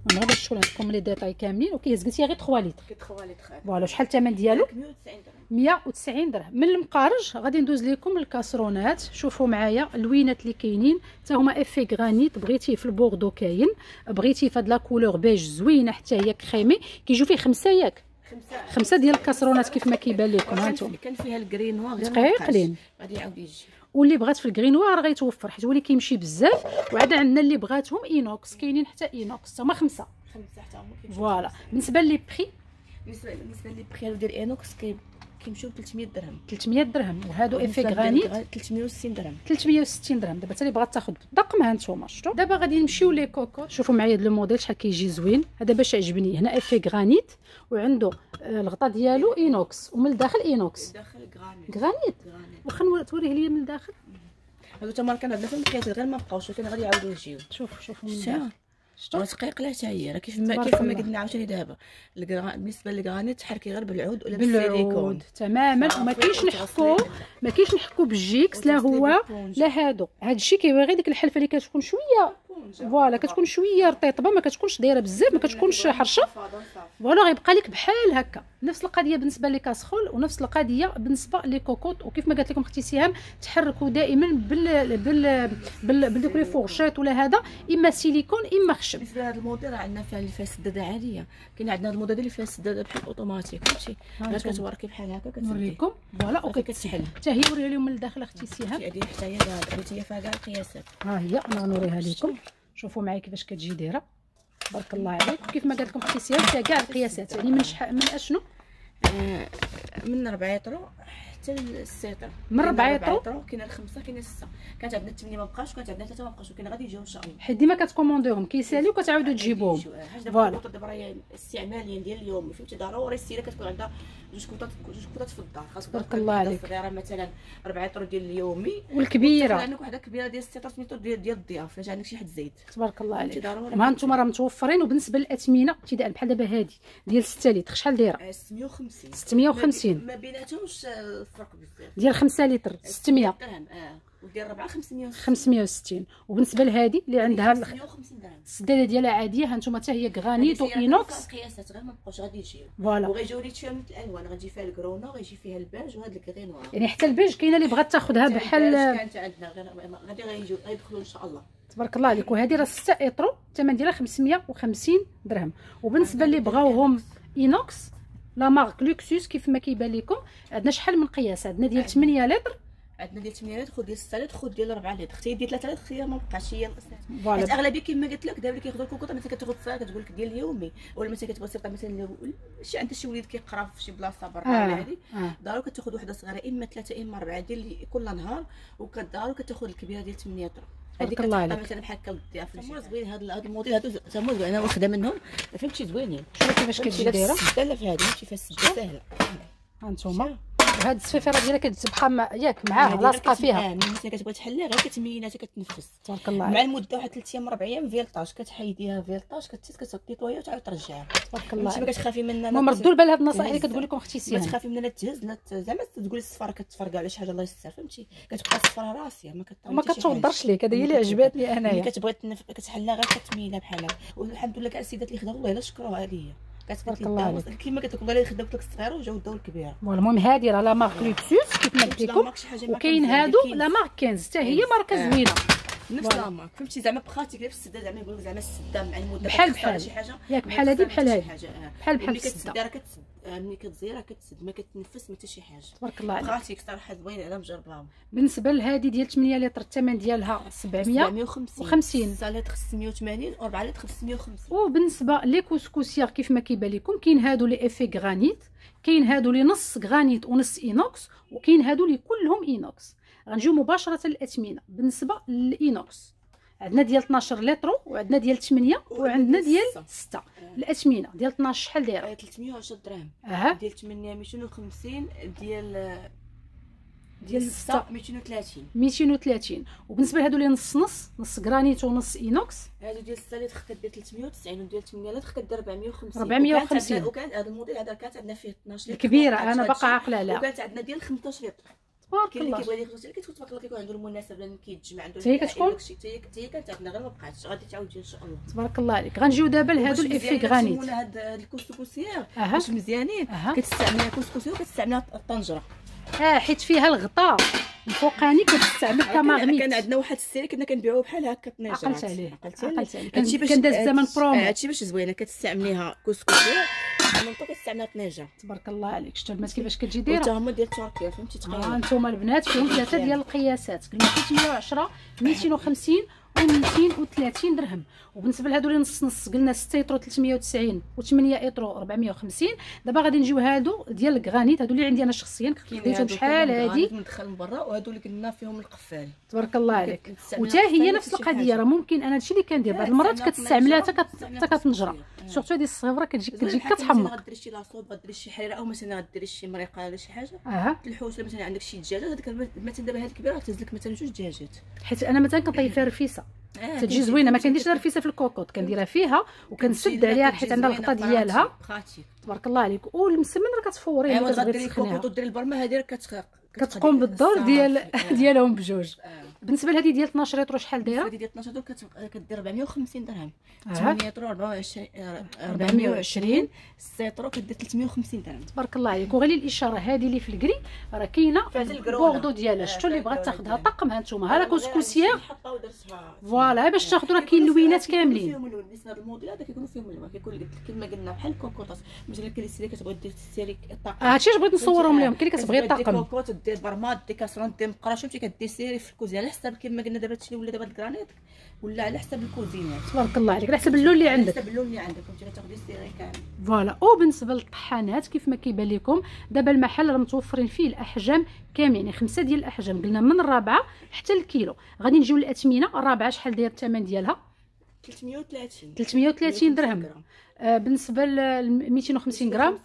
انا غادي نشوف لكم لي ديتاي كاملين. وكيهز قلتي غير 3 لتر. 3 لتر. فوالا شحال الثمن ديالو؟ 190 درهم. 190 درهم. من المقارج غادي ندوز لكم الكاسرونات. شوفوا معايا اللوينات اللي كاينين حتى هما افي غرانيت. بغيتيه في البوردو كاين، بغيتيه في هاد لا كولور بيج زوينه حتى هي كريمي. كيجيو فيه 5 ياك 5 ديال الكاسرونات كيف ما كيبان لكم. ها انتم كان فيها الكرين نوار غير دقيقلين. غادي يعاود يجي. واللي بغات في الكرين نوار غيتوفر حيت هو اللي كيمشي بزاف. وعاد عندنا اللي بغاتهم اينوكس، كاينين حتى اينوكس هما 5 حتى هما. فوالا. بالنسبه لي بري، بالنسبه لي بري ديال اينوكس كيمشيو ب 300 درهم. 300 درهم. وهادو افي غرانيت 360 درهم. 360 درهم. دابا حتى اللي بغات تاخذ بالرقم ها نتوما شفتوا. دابا غادي نمشيو لي كوكو. شوفوا معايا هذا الموديل شحال كيجي زوين. هذا باش عجبني. هنا افي غرانيت وعنده الغطاء ديالو اينوكس ومن الداخل اينوكس. الداخل غرانيت. واخا توريه ليا من الداخل. هادو تا ماركه عندنا في المقياس غير ما بقاوش ولكن غادي يعاودوا يجيو. شوفوا من الداخل. راه دقيق لا حتى هي. راه كيف ما قلنا عاوتاني دابا بالنسبه للكرانيت تحركي غير بالعود ولا بالسيليكون تماما. وما كاينش نحكو بالجيكس لا هو لا هادو. هاد الشيء كيبغي ديك الحلفه اللي كتكون شويه فوالا كتكون شويه رطيطبه، ما كتكونش دايره بزاف، ما كتكونش حرشه. فوالا غيبقى لك بحال هكا. نفس القضيه بالنسبه لي كاسخول ونفس القضيه بالنسبه لي كوكوط. وكيف ما قالت لكم اختي سهام تحركوا دائما بالدوك لي فورشيت ولا هذا اما سيليكون اما خشب. بالنسبه لهذا الموديل راه عندنا فيها السداده عاديه. كاين عندنا هذا الموديل اللي فيها السداده بحال اوتوماتيك فهمتي. غير كتوركي بحال هكا نوريكم فوالا وكتسحل حتى هي. وريها لهم من الداخل اختي سهام. هذه حتى هي هي فيها كاع القياسات. ها هي انا نوريها لكم. شوفوا معايا كيفاش كتجي دايره تبارك الله عليك. كيف ما قالت لكم اختي سهام فيها كاع القياسات. يعني من شحال من اشنو من 4 يطرو حتى ل 6 يطرو. من 4 يطرو كاينه ل5 كاينه ل6. كانت عندنا 8 ما بقاش وكانت عندنا 3 ما بقاش ولكن غادي يجيو ان شاء الله. حيت ديما كتكومونديهم كيساليو وكتعاودوا تجيبوهم. فوالا دابا راه استعماليا ديال اليوم فهمتي. ضروري السيده كتكون عندها جوج كوطات في الدار. خاصك تبارك الله عليك. الصغيره مثلا 4 يطرو ديال اليومي والكبيره عندك وحده كبيره ديال 6 يطرو ديال الضياف. فاش عندك شي حد زايد تبارك الله عليك. ها انتما راه متوفرين. وبالنسبه للاثمنه ابتداء بحال دابا هذه ديال 6 لتر شحال دايره؟ 650 ما بيناتهمش الفرق بزاف. ديال 5 لتر 600 درهم. وديال 4 560. وبالنسبه لهذه اللي عندها 150 درهم السداده ديالها عاديه. ها انتما حتى هي غرانيت واينوكس. القياسات غير ما بقاوش غادي يجيو فوالا. وغيجيو لي تشويه من الالوان. غتجي فيها الكرونا وغيجي فيها الباج وهاد الكري نوار. يعني حتى البيج كاينه اللي بغات تاخذها بحال كانت عندنا غادي غيجيو غيدخلوا ان شاء الله تبارك الله عليك. وهذه راه 6 اطرو الثمن ديالها 550 درهم. وبالنسبه اللي بغاوهم اينوكس لا مارك لوكسوس كيف ما كيبان لكم عندنا شحال من قياس. عندنا ديال 8 لتر، عندنا ديال 8 لتر، خذ ديال 6 لتر، خذ ديال 4 لتر، اختي ديال 3 لتر اختي ما بقاش هي نقصات. حيت اغلبيه كما قلت لك دابا اللي كياخذوا الكوكوط مثلا كتاخذ صغيره كتقول لك ديال اليومي ولا مثلا كتبغي سيرطه مثلا شي عندها شي وليد كيقرا في شي بلاصه برا ولا هذه ضروري كتاخذ وحده صغيره اما 3 اما 4 ديال كل نهار وكضروري كتاخذ الكبيره ديال 8 لتر. هذيك كتبقى مثلا بحال هكا الضياف. هما زوين هاد الموديل هادو هما زوين انا واخده منهم فهمتي زوينين. شوفي كيفاش كتجي دايره السداله في هذه ماشي فيها السداله ساهله. ها انتما هاد السفيفره ديالها كتبقى ياك معاها لاصقه فيها. ملي كتبغي تحليها غير كتمينها حتى كتنفس تبارك الله مع المده واحد 3 ايام 4 ايام فيلطاج كتحيديها فيلطاج كتطيطويها وتعاود ترجعها. تبارك الله ما كتخافي منها. المهم ردوا البال هاد النصائح اللي كتقول لكم اختي سهام. ما تخافي منها لا تهز لا زعما تقولي الصفاره كتفرقع ولا شي حاجه الله يستر فهمتي. كتبقى الصفاره راسيه ما كتوضرش ليك. هذه هي اللي عجباتني انايا. ملي كتبغي كتحلها غير كتمينها بحال هكا. والحمد لله كاع السيدات اللي خداو والله الا شكروها هذه هي تبارك الله عليك. كيما قلت لك والله الا خداوك لك الصغيره وجاو داو الكبيره. المهم هذه راه لا مارك لوكسوس كيف ما قلت لكم. وكاين هادو لا مارك 15 حتى هي ماركه زوينه نفس لا مارك فهمتي. زعما بخاتي كيف السده زعما يقولوا زعما السده مع المده بحال شي حاجه ياك بحال هذه بحال هذه بحال السده راه كتسد. ملي كتزيرها كتسد ما كتنفس ما حتى شي حاجه. تبارك الله عليك. بخاتي صراحه زوينه انا مجرباهم. بالنسبه لهذه ديال 8 لتر الثمن ديالها 750 6 لتر 680 و4 لتر 550. وبالنسبه لي كوسكوسيير كيف ما كيبان لكم كاين هادو لي افي غرانيت، كاين هادو لي نص غرانيت ونص اينوكس، وكاين هادو لي كلهم اينوكس. غنجيو مباشره للاثمنه. بالنسبه للاينوكس عندنا ديال 12 لتر وعندنا ديال 8 وعندنا ديال 6. الاثمنه ديال 12 شحال دايره؟ 310 درهم. ديال 8 250 ديال 6 230. وبالنسبه لهادو اللي نص غرانيت ونص اينوكس هادو ديال 6 لتر كدير 390 وديال 8 لتر كدير 450. وكانت هذا الموديل هذا كانت عندنا فيه 12 لتر الكبيره انا باقا عاقله عليها. وكانت عندنا ديال 15 لتر تبارك الله. كاين اللي كيبغي يخرج كتكون تبارك الله كيكون عنده المناسبه لان كيتجمع عنده هي كتكون هي كانت عندنا غير ما بقاتش غادي تعاودي ان شاء الله. تبارك الله عليك. غنجيو دابا لهادو الافي غرانيت. هاد الكسكسيير باش مزيانين كتستعملها كسكسيير وكتستعملها الطنجره حيت فيها الغطاء الفوقاني كتستعمل كماغنيت. كان عندنا واحد السيري كنا كنبيعوه بحال هكا طنجرات. عقلت عليه هادشي باش كان داز الزمن برومو. هادشي باش زوينه كتستعمليها كسكسيير مونطو كتستعملها طنجره. تبارك الله عليك. شفتوا البنات كيفاش كتجي دايره حتى هما ديال تركيا فهمتي تقريبا. انتم البنات فيهم 3 ديال القياسات. قلنا 310 250 و 230 درهم. وبالنسبه لهادو اللي نص نص قلنا 6 يطرو 390 و 8 يطرو 450. دابا غادي نجيو هادو ديال الكرانيت هادو اللي عندي انا شخصيا خديتهم شحال هادي مدخل من برا وهادو اللي قلنا فيهم القفال. تبارك الله عليك. وتا هي نفس القضيه راه ممكن انا هادشي اللي كندير بعض المرات كتستعملها حتى كتنجره. سورتو هذه الصغيره كتجيك كتحمق. غديري شي لاصوب غديري شي حريره او مثلا غديري شي مريقه ولا شي حاجه الحوت مثلا عندك شي دجاجه هذيك مثلا دابا هذه الكبيره غتهز لك مثلا 2 دجاجات. حيت انا مثلا كنطيب فيها رفيسه تجي زوينه ما كنديرش رفيسه في الكوكوط كنديرها فيها وكنسد عليها حيت عندها الغطاء ديالها. تبارك الله عليك. والمسمن راه كتفوريه ملي كتبغي الكوكوط وديري البرمه هذه راه كتقوم بالدور ديالهم بجوج. بالنسبه لهذه ديال 12 يطرو شحال دايره؟ ديال 12 يطرو كدير 450 درهم. 8 يطرو 420 6 يطرو كدير 350 درهم. تبارك الله عليك. وغير الاشاره هذه اللي في الكري راه كاينه البوردو ديالها. شفتوا اللي بغات تاخذها طقمها نتوما. ها راه كسكسيير فوالا باش تاخذوا. راه كاين اللوينات كاملين. بالنسبه للموديل هذا كيكونوا فيهم اللون كيكون كما قلنا بحال الكوكوطات. مثلا كاين اللي كتبغي دير السيري الطاقم هادشي بغيت نصورهم لهم. كاين اللي كتبغي الطاقم كوكوط دير برماد دير كاسرون دير مقراش فهمتي كدير سيري في الكوزينه على حساب كما قلنا دابا هادشي ولا دابا الكرانيت ولا على حساب الكوزينات. تبارك الله عليك على حساب اللون اللي عندك. على حساب اللون اللي عندك فهمتي كتاخدي السيري كامل فوالا. وبالنسبه للطحانات كيف ما كيبان لكم دابا المحل راه متوفرين فيه الاحجام كاملين يعني 5 ديال الاحجام. قلنا من الرابعه حتى الكيلو. غادي نجيو للاثمنه. الرابعه شحال داير الثمن ديالها؟ 330 درهم. بالنسبه ل 250 غرام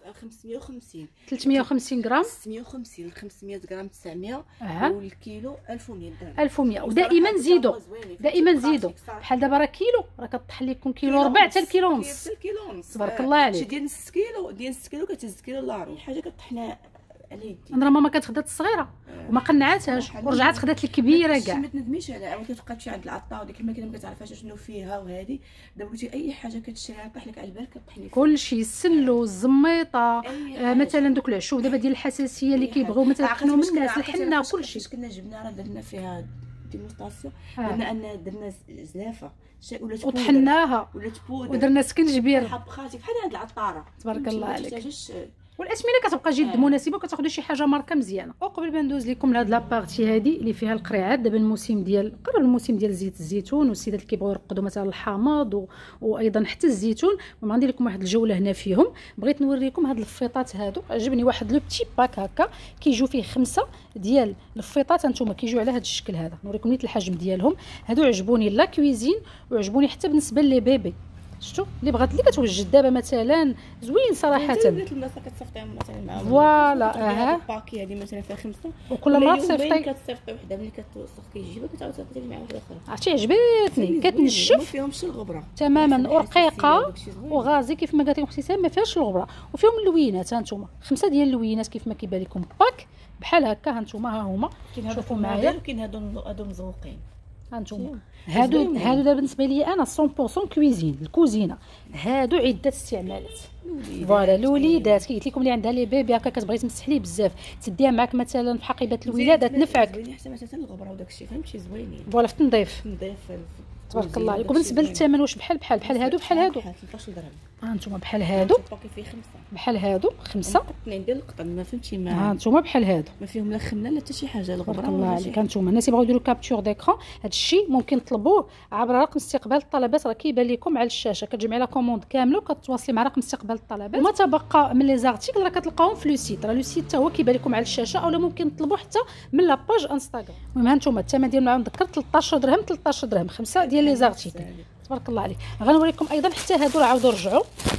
550 350 غرام 650 500 غرام 900 والكيلو 1100 درهم 1100. ودائما زيدوا دائما زيدوا. بحال دابا راه كيلو راه كطيح لكم كيلو ربع حتى الكيلو ونص. تبارك الله عليك. ديال نص كيلو ديال نص كيلو كتهز كيلو لاري حاجه كطحنا عليه. انا ماما كانت خدات الصغيره وما قنعاتهاش ورجعت خدات الكبيره كاع. ما تندميش عليها عاود كتبقى تمشي عند العطار وديك ما كتعرفهاش شنو فيها. وهذه دابا قلتي اي حاجه كتشريها طيح لك على البال كطحني كلشي السلو الزميطه مثلا دوك العشوب دابا ديال الحساسيه اللي كيبغيو مثلا يقنعوا من الناس الحنه كلشي. كنا جبنا راه درنا فيها ديمونستراسيون درنا ان درنا زلافه ولا وطحناها ولا تبود ودرنا سكنجبير حبخاتي بحال هاد العطاره. تبارك الله عليك. والاثمنه كتبقى جد مناسبه وكتاخذوا شي حاجه ماركه مزيانه. وقبل ما ندوز لكم لهاد لابارتي هادي اللي فيها القريعات دابا الموسم ديال قرب الموسم ديال زيت الزيتون والسيدات اللي كيبغيو يرقدوا مثلا الحامض وايضا حتى الزيتون. غندير لكم واحد الجوله هنا فيهم. بغيت نوريكم هاد الفيطات هادو. عجبني واحد لو بتي باك هكا كيجيو فيه 5 ديال الفيطات. هانتوما كيجيو على هاد الشكل هذا. نوريكم نيت الحجم ديالهم. هادو عجبوني لا كويزين وعجبوني حتى بالنسبه لي بيبي. شفتوا اللي بغات اللي كتوجد دابا مثلا زوين صراحه. الناس كتصيفطيهم مثلا معاهم فوالا باكي هذه مثلا فيها 5 وكل مره تصيفطي كتصيفطي وحده ملي كتوصف كيجيبها كتعاود تصيفطي مع واحده اخرى. عرفتي عجبتني كتنشف ما فيهمش الغبره تماما ورقيقه وغازي كيف ما قالت لكم اختي سام ما فيهاش الغبره. وفيهم اللوينات. ها انتم 5 ديال اللوينات كيف ما كيبان لكم باك بحال هكا. ها انتم ها هما شوفوا معايا. كاين هادو مزوقين. هانتوما هادو دابا بالنسبه لي انا 100% كويزين الكوزينه. هادو عده استعمالات فوالا الوليدات. قلت لكم اللي عندها لي بيبي هكا كتبغي تمسح ليه بزاف تديها معاك مثلا في حقيبه الولاده تنفعك. زوينين حتى مثلا الغبره وداك الشيء فهمتي زوينين فوالا في التنظيف. تبارك الله عليك. وبالنسبه للثمن واش بحال هادو بحال هادو 13 درهم. ها انتم بحال هادو باكي فيه 5 بحال هادو 5 اثنين ديال القطن ما فهمتي ما. ها انتم بحال هادو ما فيهم لا خمله لا حتى شي حاجه الغبره. تبارك الله عليك. ها انتم الناس يبغيو يديروا كابتور ديكرون هذا الشيء ممكن تطلبوه عبر رقم استقبال الطلبات راه كيبان لكم على الشاشه. كتجمعي لا كوموند كامله وكتواصلي مع رقم استقبال الطلبات. وما تبقى من لي زارتيكل راه كتلقاوهم في لو سيت. راه لو سيت حتى هو كيبان لكم على الشاشه اولا ممكن تطلبوه حتى من لاباج انستغرام. المهم ها انتم الثمن ديال معاهم ذكر 13 درهم 5 ديال لي زارتيكل. تبارك الله عليك. غنوريكم ايضا حتى هادو راه عاودوا رجعوا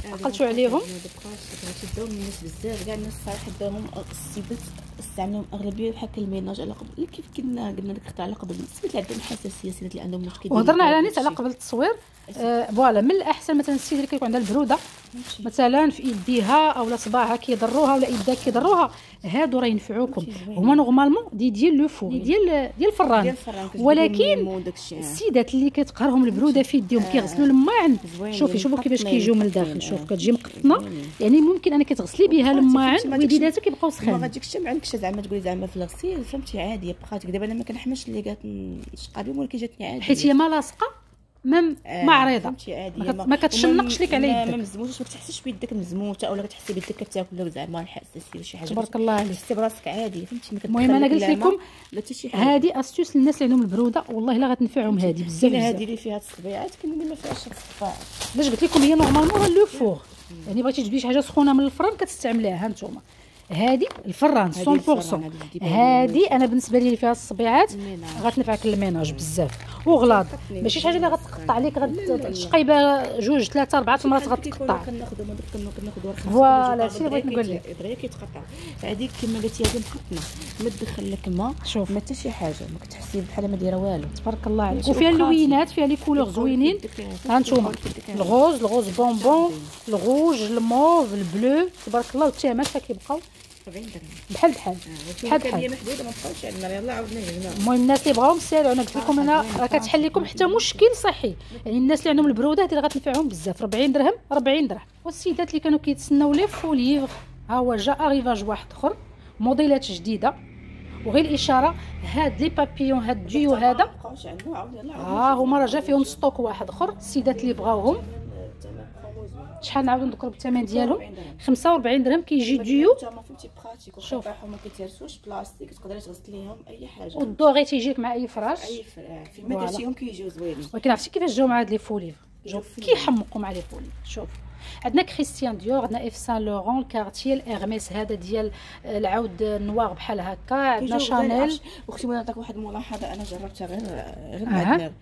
عقلتوا عليهم؟ داو الناس بزاف كاع الناس صراحه داهم السيدات استعملوا اغلبيه بحال الميناج على قبل كيف كنا قلنا ديك على قبل السيدات اللي عندهم حساسيه السيدات اللي عندهم مشكل وهضرنا على نيت على قبل التصوير. فوالا من الاحسن مثلا السيده اللي كيكون عندها البروده مثلا في يديها اولا صباعها كيضروها ولا يدها كيضروها، هادو راه ينفعوكم. هما نورمالمون ديال لو فور ديال الفران، ولكن السيدات اللي كتقهرهم البروده في يديهم كيغسلوا الماعن، شوفوا كيفاش كيجيو من الداخل. شوف كتجي مقطنه، يعني ممكن انك تغسلي بها الماعن ويديداتو كيبقاو سخان. ما غاديكش ما عندكش زعما تقولي زعما في الغسيل فهمتي عادي بقاتك. دابا انا ما كنحملش اللي قالت نشقى بهم ولكن جاتني عادي حيت هي ما لاصقه ما عريضه، ما كتشنقش لك على يدك، ما مزموتش، ما كتحسيش بيدك مزموته اولا كتحسي بيدك كتاكل زعما الحساسيه ولا شي حاجه. تبارك الله عليك، تحسي براسك عادي فهمتي. المهم انا قلت لكم هذه استوس للناس اللي عندهم البروده، والله الا غتنفعهم هذه بزاف. هذه اللي فيها الصبيعات كاين اللي ما فيهاش الصباع. باش قلت لكم هي نورمالمون لو فور، يعني بغيتي تجيبي شي حاجه سخونه من الفران كتستعمليها. ها نتوما هذه الفران 100%، هذه انا بالنسبه لي اللي فيها الصبيعات غتنفعك الميناج بزاف. وغلاض ماشي شي حاجه اللي غتقطع عليك، غتشقي بها 2 3 4 مرات غتقطع. فوالا هادشي اللي بغيت نقول لك، دغيا كيتقطع. هذيك كما قلتي هذه مقطنه، ما تدخل لك ما شوف ما حتى شي حاجه، ما كتحسي بحال ما دايره والو. تبارك الله عليك. وفيها اللوينات، فيها لي كولور زوينين. ها نتوما الغوز بونبون، الروج، الموف، البلو، تبارك الله. والثمن كيبقاو 40 درهم بحال هي محدوده ما بقاوش عندنا. يلاه عاودنا جبنا. المهم الناس اللي بغاو مسالوا، انا قلت لكم انا راه كتحل لكم حتى مشكل صحي، يعني الناس اللي عندهم البروده هذه اللي غتنفعهم بزاف. 40 درهم 40 درهم. والسيدات اللي كانوا كيتسناو لي فوليفر، ها هو جا اريفاج واحد اخر، موديلات جديده. وغير الاشاره هاد لي بابيون هاد الديو هذا هما راه جا فيهم ستوك واحد اخر. السيدات اللي بغاوهم شحال نعاودو نذكروا بالثمن ديالهم؟ 45 درهم. كيجي ديو فهمتي براتيك، شوف ما كيتهرسوش بلاستيك، تقدري تغسليهم اي حاجه. والدوغي تيجيك مع اي فراش، فيما درتيهم كيجيو زوينين. ولكن عرفتي كيفاش جاو مع هاد لي فوليف؟ كيحمقوا مع لي فوليف. شوف عندنا كريستيان ديور، عندنا اف سان لورون، كارتيل، ارميس هذا ديال العود النوار بحال هكا، عندنا شانيل. اختي بغيت نعطيك واحد الملاحظه انا جربتها غير مع الدار.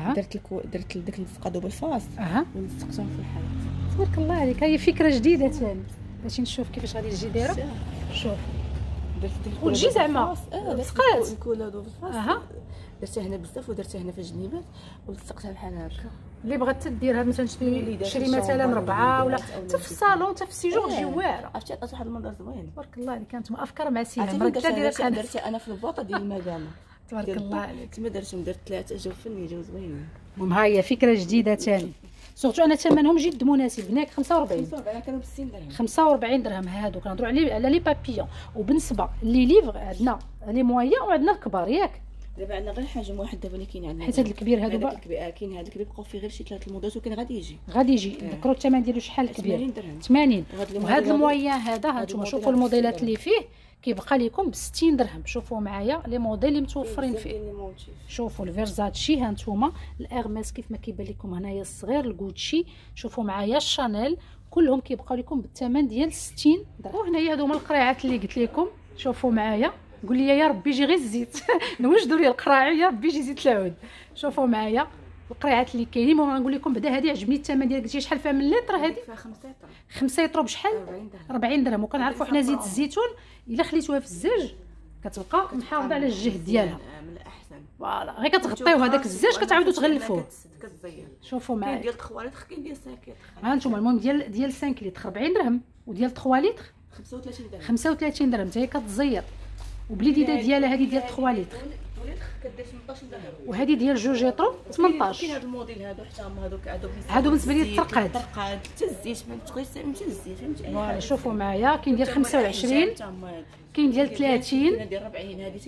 درت داك اللصقه دوبل فاس ولصقتهم في الحيط. تبارك الله عليك، هي فكره جديده ثاني. باش نشوف كيفاش غادي تجي دايره. شوف درت ديك وتجي زعما لصقات الكولا دوبل فاس. درتها هنا بزاف ودرتها هنا في الجنيبات ولصقتها بحال هكا. اللي بغات ديرها مثلا تشري مثلا 4 ولا حتى في الصالون حتى في السيجور تجي واعره. عرفتي عطات واحد المنظر زوين. تبارك الله عليك، كانت افكار معسيه. درتها انا في البوطه ديال المدامه. تبارك الله عليك. تما درتهم، درت 3 جاو فني جاو زوينين. المهم ها هي فكره جديده ثاني. سورتو انا ثمنهم جد مناسب. هناك 45 كانوا ب 60 درهم. 45 درهم. هادو كنهضروا على لي بابيون. وبالنسبه لي ليفغ عندنا لي مويان وعندنا الكبار ياك. دابا عندنا غير حجم واحد دابا اللي كاين عندنا، حيت هاد الكبير هادو كاين هذا الكبير بقاو فيه غير شي 3 المودات وكاين غادي يجي. ذكروا الثمن ديالو شحال كبير؟ 80 درهم. 80. وهاد المويان هذا ها نتوما شوفوا الموديلات اللي فيه كيبقى لكم ب 60 درهم. شوفوا معايا لي موديل اللي متوفرين فيه. شوفوا الفيرزاتشي ها نتوما، الارميس كيف ما كيبان لكم هنايا الصغير، الغوتشي، شوفوا معايا الشانيل، كلهم كيبقاو لكم بالثمن ديال 60 درهم. وهنايا هادو هما القريعات اللي قلت لكم. شوفوا معايا، قول لي يا ربي يجي غير الزيت نوجدوا لي القراعي يا ربي يجي زيت العود. شوفوا معايا القريعات اللي كاينين. المهم نقول لكم بعدا هذه عجبني الثمن ديال. قلتي شحال فيها من لتر؟ هذه فيها 5 لتر. 5 لتر بشحال؟ 40 درهم. وكنعرفوا حنا زيت الزيتون الا خليتوها في الزاج كتبقى محافظه على الجهد ديالها. من الاحسن فوالا غير كتغطيوه هذاك الزاج كتعاودوا تغلفوه. كتزين. شوفوا معايا ديال 3 لتر كاين ديال 5 لتر. ها انتم المهم ديال 5 لتر 40 درهم، وديال 3 لتر 35 درهم. 35 درهم حتى هي كتزير. وبليديده ديالها هذه ديال 3 لتر كدير 18 درهم. وهذه ديال 2 لتر 18. كاين هذا الموديل هادو حتى هما هادو بالنسبه لي الطرقاد حتى الزيت ما تبغيش حتى الزيت فهمتي. فوالا شوفوا معايا كاين ديال 25 كاين ديال 30 كاين ديال 40. هذه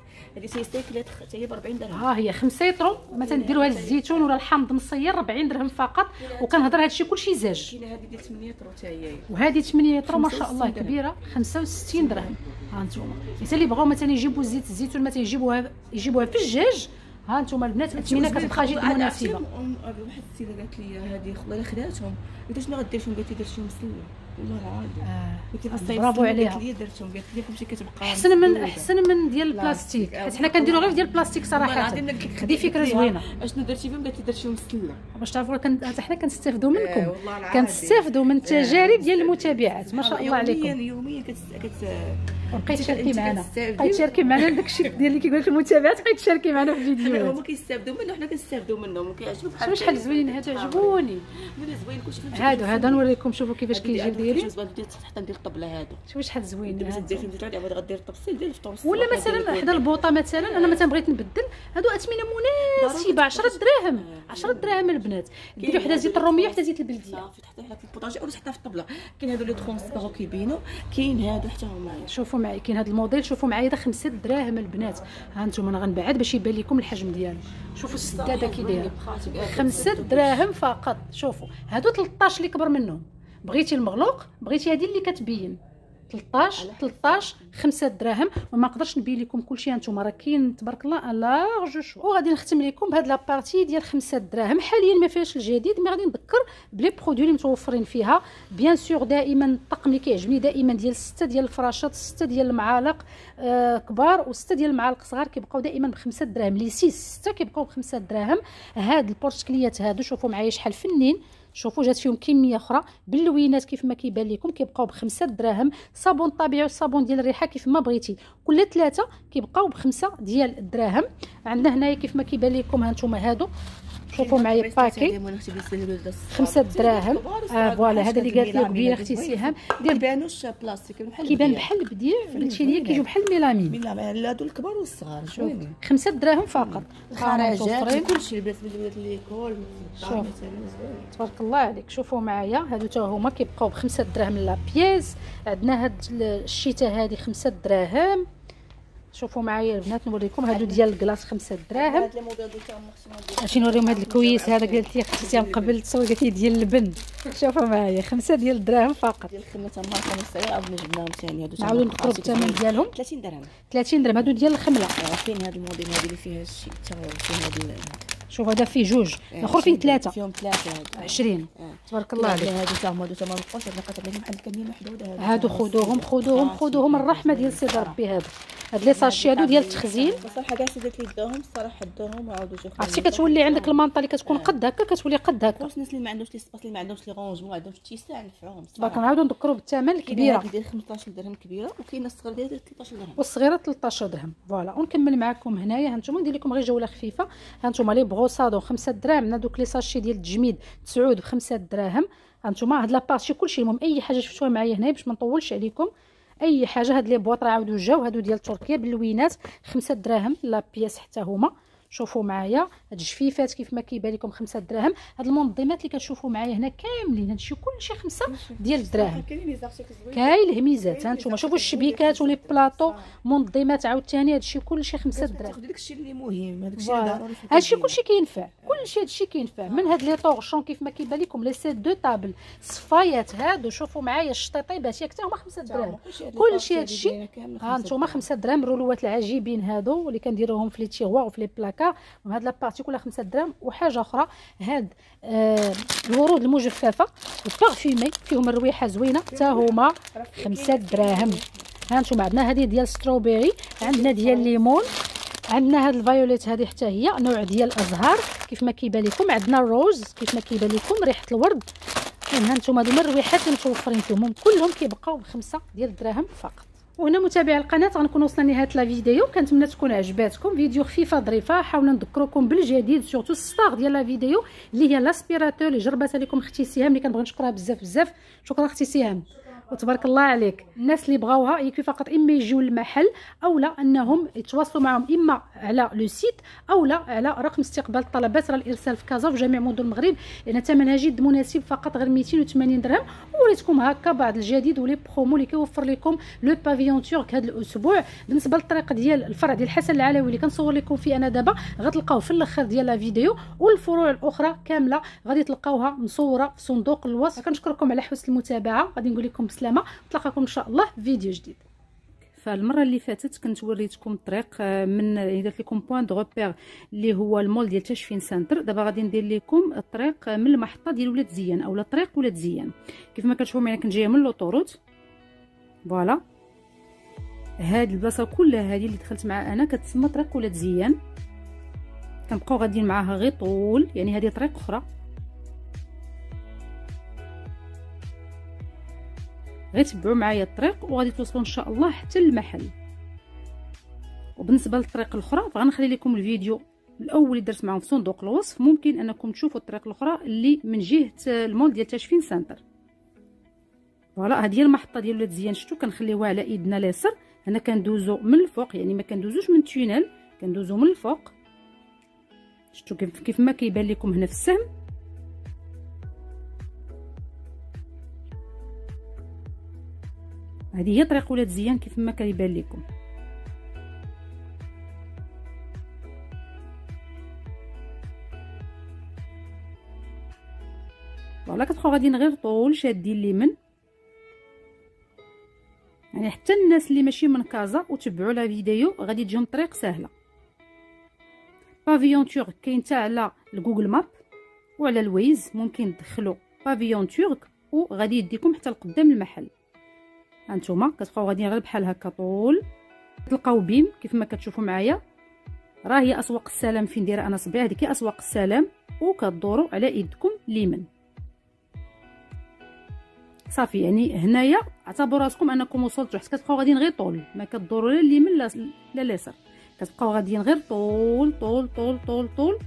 سي 5 لتر حتى هي ب 40 درهم. ها هي 5 لتر مثلا ديروا هذا الزيتون ولا الحامض مصير 40 درهم فقط. وكنهضر هادشي كلشي زاج. كاينه هذه ديال 8 لتر حتى هي، وهذه 8 لتر ما شاء الله كبيره 65 درهم. ها انتم اللي بغاو مثلا يجيبوا زيت الزيتون مثلا يجيبوها في الدجاج. ها انتم البنات اثمنه كتبقى جد مناسبه. واحد السيده قالت لي هذه الله خداتهم، قلت شنو غدير فيهم؟ قالت لي درت فيهم مسلوه. والله العظيم. برافو عليها. قالت لي درتهم، قالت لي فهمتي كتبقى احسن من ديال البلاستيك، حيت حنا كنديروا غير ديال البلاستيك صراحه. هذه فكره زوينه. اشنو درتي بهم؟ قالت لي درتيهم مسله باش تعرفوا حتى حنا كنستافدوا منكم، كنستافدوا من التجارب ديال المتابعات. ما شاء الله عليكم. يوميا بقيت تشاركي معنا، بقيت تشاركي معنا داكشي ديال اللي كيقول لك المتابعات، بقيت تشاركي معنا في الفيديوهات. هما كيستافدوا منه، حنا كنستافدوا منهم. كيعجبوا بحال شحال زوينين هادو، عجبوني زوين كلشي. هادو نوريكم. شوفوا كيفاش كيجيو دايرين. حتى ندير الطبله هادو. شوفوا شحال زوينين. دابا تدير فين تعود عاد غدير الطبسيل ديال الفطور. ولا مثلا حدا البوطه مثلا، انا مثلا بغيت نبدل هادو اثمنه مناسبه 10 دراهم، 10 دراهم البنات. ديري وحده زيت الروميه وحده زيت البلديه صافي، تحطيها لك في البوطاجي او تحطها في الطبله. كاين هادو لي ترونسبارون كيبينوا، كاين هادو حتى هما. شوفوا معايا كاين هذا الموديل، شوفوا معايا هذا 5 دراهم البنات. ها انتم انا غنبعد باش يبان لكم الحجم ديالو. شوفوا السداده كي دايره 5 دراهم فقط. شوفوا هادو 13 اللي كبر منهم، بغيتي المغلوق بغيتي هذه اللي كتبين 13 5 دراهم. وما نقدرش نبين لكم كلشي. هانتوما راه كاين تبارك الله لارج شو. وغادي نختم لكم بهاد لابارتي ديال 5 دراهم. حاليا ما فيهاش الجديد، مي غادي نذكر بلي برودوي اللي متوفرين فيها. بيان سور دائما الطقم اللي كيعجبني دائما ديال 6 ديال الفراشات، 6 ديال المعالق كبار و6 ديال المعالق صغار كيبقاو دائما ب5 دراهم. لي 6 كيبقاو ب5 دراهم. هاد البورتكليات هادو شوفوا معايا شحال فنين. شوفوا جات فيهم كميه اخرى باللوينات كيف ما كيبان لكم، كيبقاو ب5 دراهم. صابون طبيعي والصابون ديال الريحه كيف ما بغيتي، كل 3 كيبقاو ب5 ديال الدراهم. عندنا هنايا كيف ما كيبان لكم هانتوما هادو، شوفوا معايا باكي 5 دراهم. فوالا هذا اللي قالت لي قبيله اختي سهام ديال بانوش بلاستيك كيبان بحال البديع. قلتي لي كيجيو بحال الميلامين. هادو الكبار والصغار زوينين. 5 دراهم فقط. خرجات كلشي لباس بالولاد ليكول. شوف تبارك الله عليك. شوفوا معايا هادو تا هما كيبقاو ب5 دراهم لا بياس. عندنا هاد الشتاء هذه 5 دراهم. شوفوا معايا البنات نوريكم هادو ديال الكلاص 5 دراهم. هاد لي موديل تاعهم اش نوريهم هاد الكويس هذا قالت لي اختي من قبل تصور قالت لي ديال اللبن. شوفوا معايا 5 ديال الدراهم فقط. ديال الخدمه تما كانوا سعير عاود جبناهم ثاني. هادو نعاودو نذكروا الثمن ديالهم 30 درهم. 30 درهم هادو ديال الخمله. كاين هاد الموديل هادي اللي فيها الشيء حتى فيه هاد. شوف هذا فيه جوج، الاخر فيه 3 فيهم 3 هادو 20. تبارك الله عليك. هادو تا هما ما بقاوش. هاد نقطه عليهم بحال الكميه محدوده. هادو خذوهم الرحمه ديال سيدي ربي. هاد لي ساشي هادو ديال التخزين صراحه كاع سيدات اللي داهم الصراحه داهم وعاودوا جاو. عرفتي كتولي عندك المنطقه اللي كتكون قد هكا، كتولي قد هكا. واش الناس اللي ما عندهمش لي سباس، اللي ما عندهمش لي رونجمون، ما عندهمش التيساع نفعوهم صراحه. نعاودوا نذكروا بالثمن الكبيره ديال 15 درهم كبيره، وكاين الصغيره ديال 13 درهم والصغيره 13 درهم. فوالا ونكمل معكم هنايا. هانتوما ندير لكم غير جوله خفيفه. هانتوما لي بروسادو 5 دراهم. هذوك لي ساشي ديال التجميد تسعود ب5 دراهم. هانتوما هاد لابارتي كلشي المهم اي حاجه شفتوها معايا هنايا باش ما نطولش عليكم. اي حاجه هاد لي بواط راه عاودوا جاو هادو ديال تركيا باللوينات 5 دراهم لا بياس حتى هما. شوفوا معايا هاد الجفيفات كيف ما كيبان لكم 5 دراهم. هاد المنظمات اللي كتشوفوا معايا هنا كاملين هادشي كلشي 5 ديال الدراهم. كاين الهميزات هانتوما شوفوا الشبيكات ولي بلاطو منظمات عاوتاني هادشي كلشي 5 دراهم. تاخذي داكشي اللي مهم، هادشي اللي ضروري. هادشي كلشي كينفع، كلشي هادشي كينفع. من هاد لي طورشون كيف ما كيبان لكم لي سيت دو طابل صفايات هادو. شوفوا معايا الشطيطيبات حتى هما 5 دراهم. كلشي هادشي هانتوما 5 دراهم. الرولوات العجيبين هادو اللي كنديروهم في لي تيغوار وفي لي بلاكار. هاد لابارتي كلها 5 دراهم. وحاجه اخرى هاد الورود المجففه البارفيمي فيهم الرويحه زوينه حتى هما 5 دراهم. هانتوما عندنا هذه ديال ستروبيري، عندنا ديال ليمون، عندنا هاد الفايوليت هذه حتى هي نوع ديال الازهار كيف ما كيبان لكم. عندنا الروز كيف ما كيبان لكم ريحه الورد. ها انتم هادو الرويحات اللي متوفرين فيهم كلهم كيبقاو ب5 ديال الدراهم فقط. وهنا متابعي القناه غنكون وصلنا لنهايه لا فيديو. كنتمنى تكون عجباتكم. فيديو خفيفه ظريفه. حاولنا نذكركم بالجديد سورتو ستار ديال لا فيديو اللي هي لاسبيراتور اللي جربتها لكم اختي سهام اللي كنبغي نشكرها بزاف. شكرا اختي سهام وتبارك الله عليك. الناس اللي بغاوها يكفي فقط اما يجيو للمحل اولا انهم يتواصلوا معهم اما على لو سيت اولا على رقم استقبال الطلبات. راه الارسال في كازا وفي جميع مدن المغرب لان ثمنها جد مناسب فقط غير 280 درهم. وريتكم هكا بعض الجديد ولي برومو اللي كيوفر لكم لو بافيون تورك هذا الاسبوع. بالنسبه للطريق ديال الفرع ديال الحسن العلوي اللي كنصور لكم فيه انا دابا غتلقاوه في الاخر ديال لا فيديو، والفروع الاخرى كامله غادي تلقاوها مصوره في صندوق الوصف. كنشكركم على حسن المتابعه. غادي نقول لكم بسلامه، نتلاقاكم ان شاء الله في فيديو جديد. فالمره اللي فاتت كنت وريتكم الطريق من درت لكم بوين دو روبير اللي هو المول ديال تشفين سنتر. دابا غادي ندير لكم الطريق من المحطه ديال ولاد زيان اولا طريق ولاد زيان. كيف ما كتشوفوا معايا كنت جايه من لوطوروت. فوالا هاد البلاصه كلها هذه اللي دخلت معها انا كتسمى طريق ولاد زيان. كنبقاو غاديين معاها غير طول، يعني هذه طريق اخرى. غير تبعوا معايا الطريق وغادي توصلوا ان شاء الله حتى المحل. وبالنسبه للطريق الاخرى فغنخلي لكم الفيديو الاول اللي درت معاهم في صندوق الوصف. ممكن انكم تشوفوا الطريق الاخرى اللي من جهه المول ديال تشفين سنتر. فوالا هذه هي المحطه ديال ولاد زيان. شفتوا كنخليوها على ايدنا اليسر. هنا كندوزو من الفوق، يعني ما كندوزوش من التونيل، كندوزو من الفوق. شفتوا كيف ما كيبان لكم هنا في السهم. هذه هي طريق ولاد زيان كيف ما كيبان لكم. فوالا كتبقاو غاديين غير طول شادين اليمين، يعني حتى الناس اللي ماشي من كازا وتبعوا لا فيديو غادي تجيهم طريق سهله. بافيون تورك كاين حتى على الجوجل ماب وعلى الويز، ممكن تدخلوا بافيون تورك وغادي يديكم حتى لقدام المحل. هانتوما كتبقاو غاديين غير بحال هكا طول. تلقاو بيم كيف ما كتشوفوا معايا، راه هي اسواق السلام فين دايره انا صبيعه، هذيك هي اسواق السلام، وكدوروا على يدكم اليمين صافي. يعني هنايا اعتبروا راسكم انكم وصلتوا، حيت كتبقاو غاديين غير طول، ما كدوروا لا اليمين لا اليسار، كتبقاو غاديين غير طول طول طول طول طول.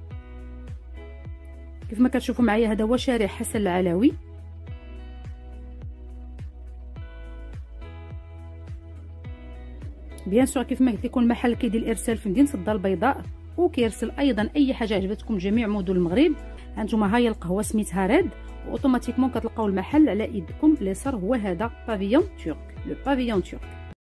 كيف ما كتشوفوا معايا هذا هو شارع حسن العلوي. بيان سور كيف ما قلت لكم المحل كيدير الارسال في مدينه الدار البيضاء، وكيرسل ايضا اي حاجه عجبتكم جميع مدن المغرب. هانتوما هاهي القهوه سميتها راد، واوتوماتيكمون كتلقاو المحل على يدكم اليسار هو هذا بافيون تورك، لو بافيون تورك.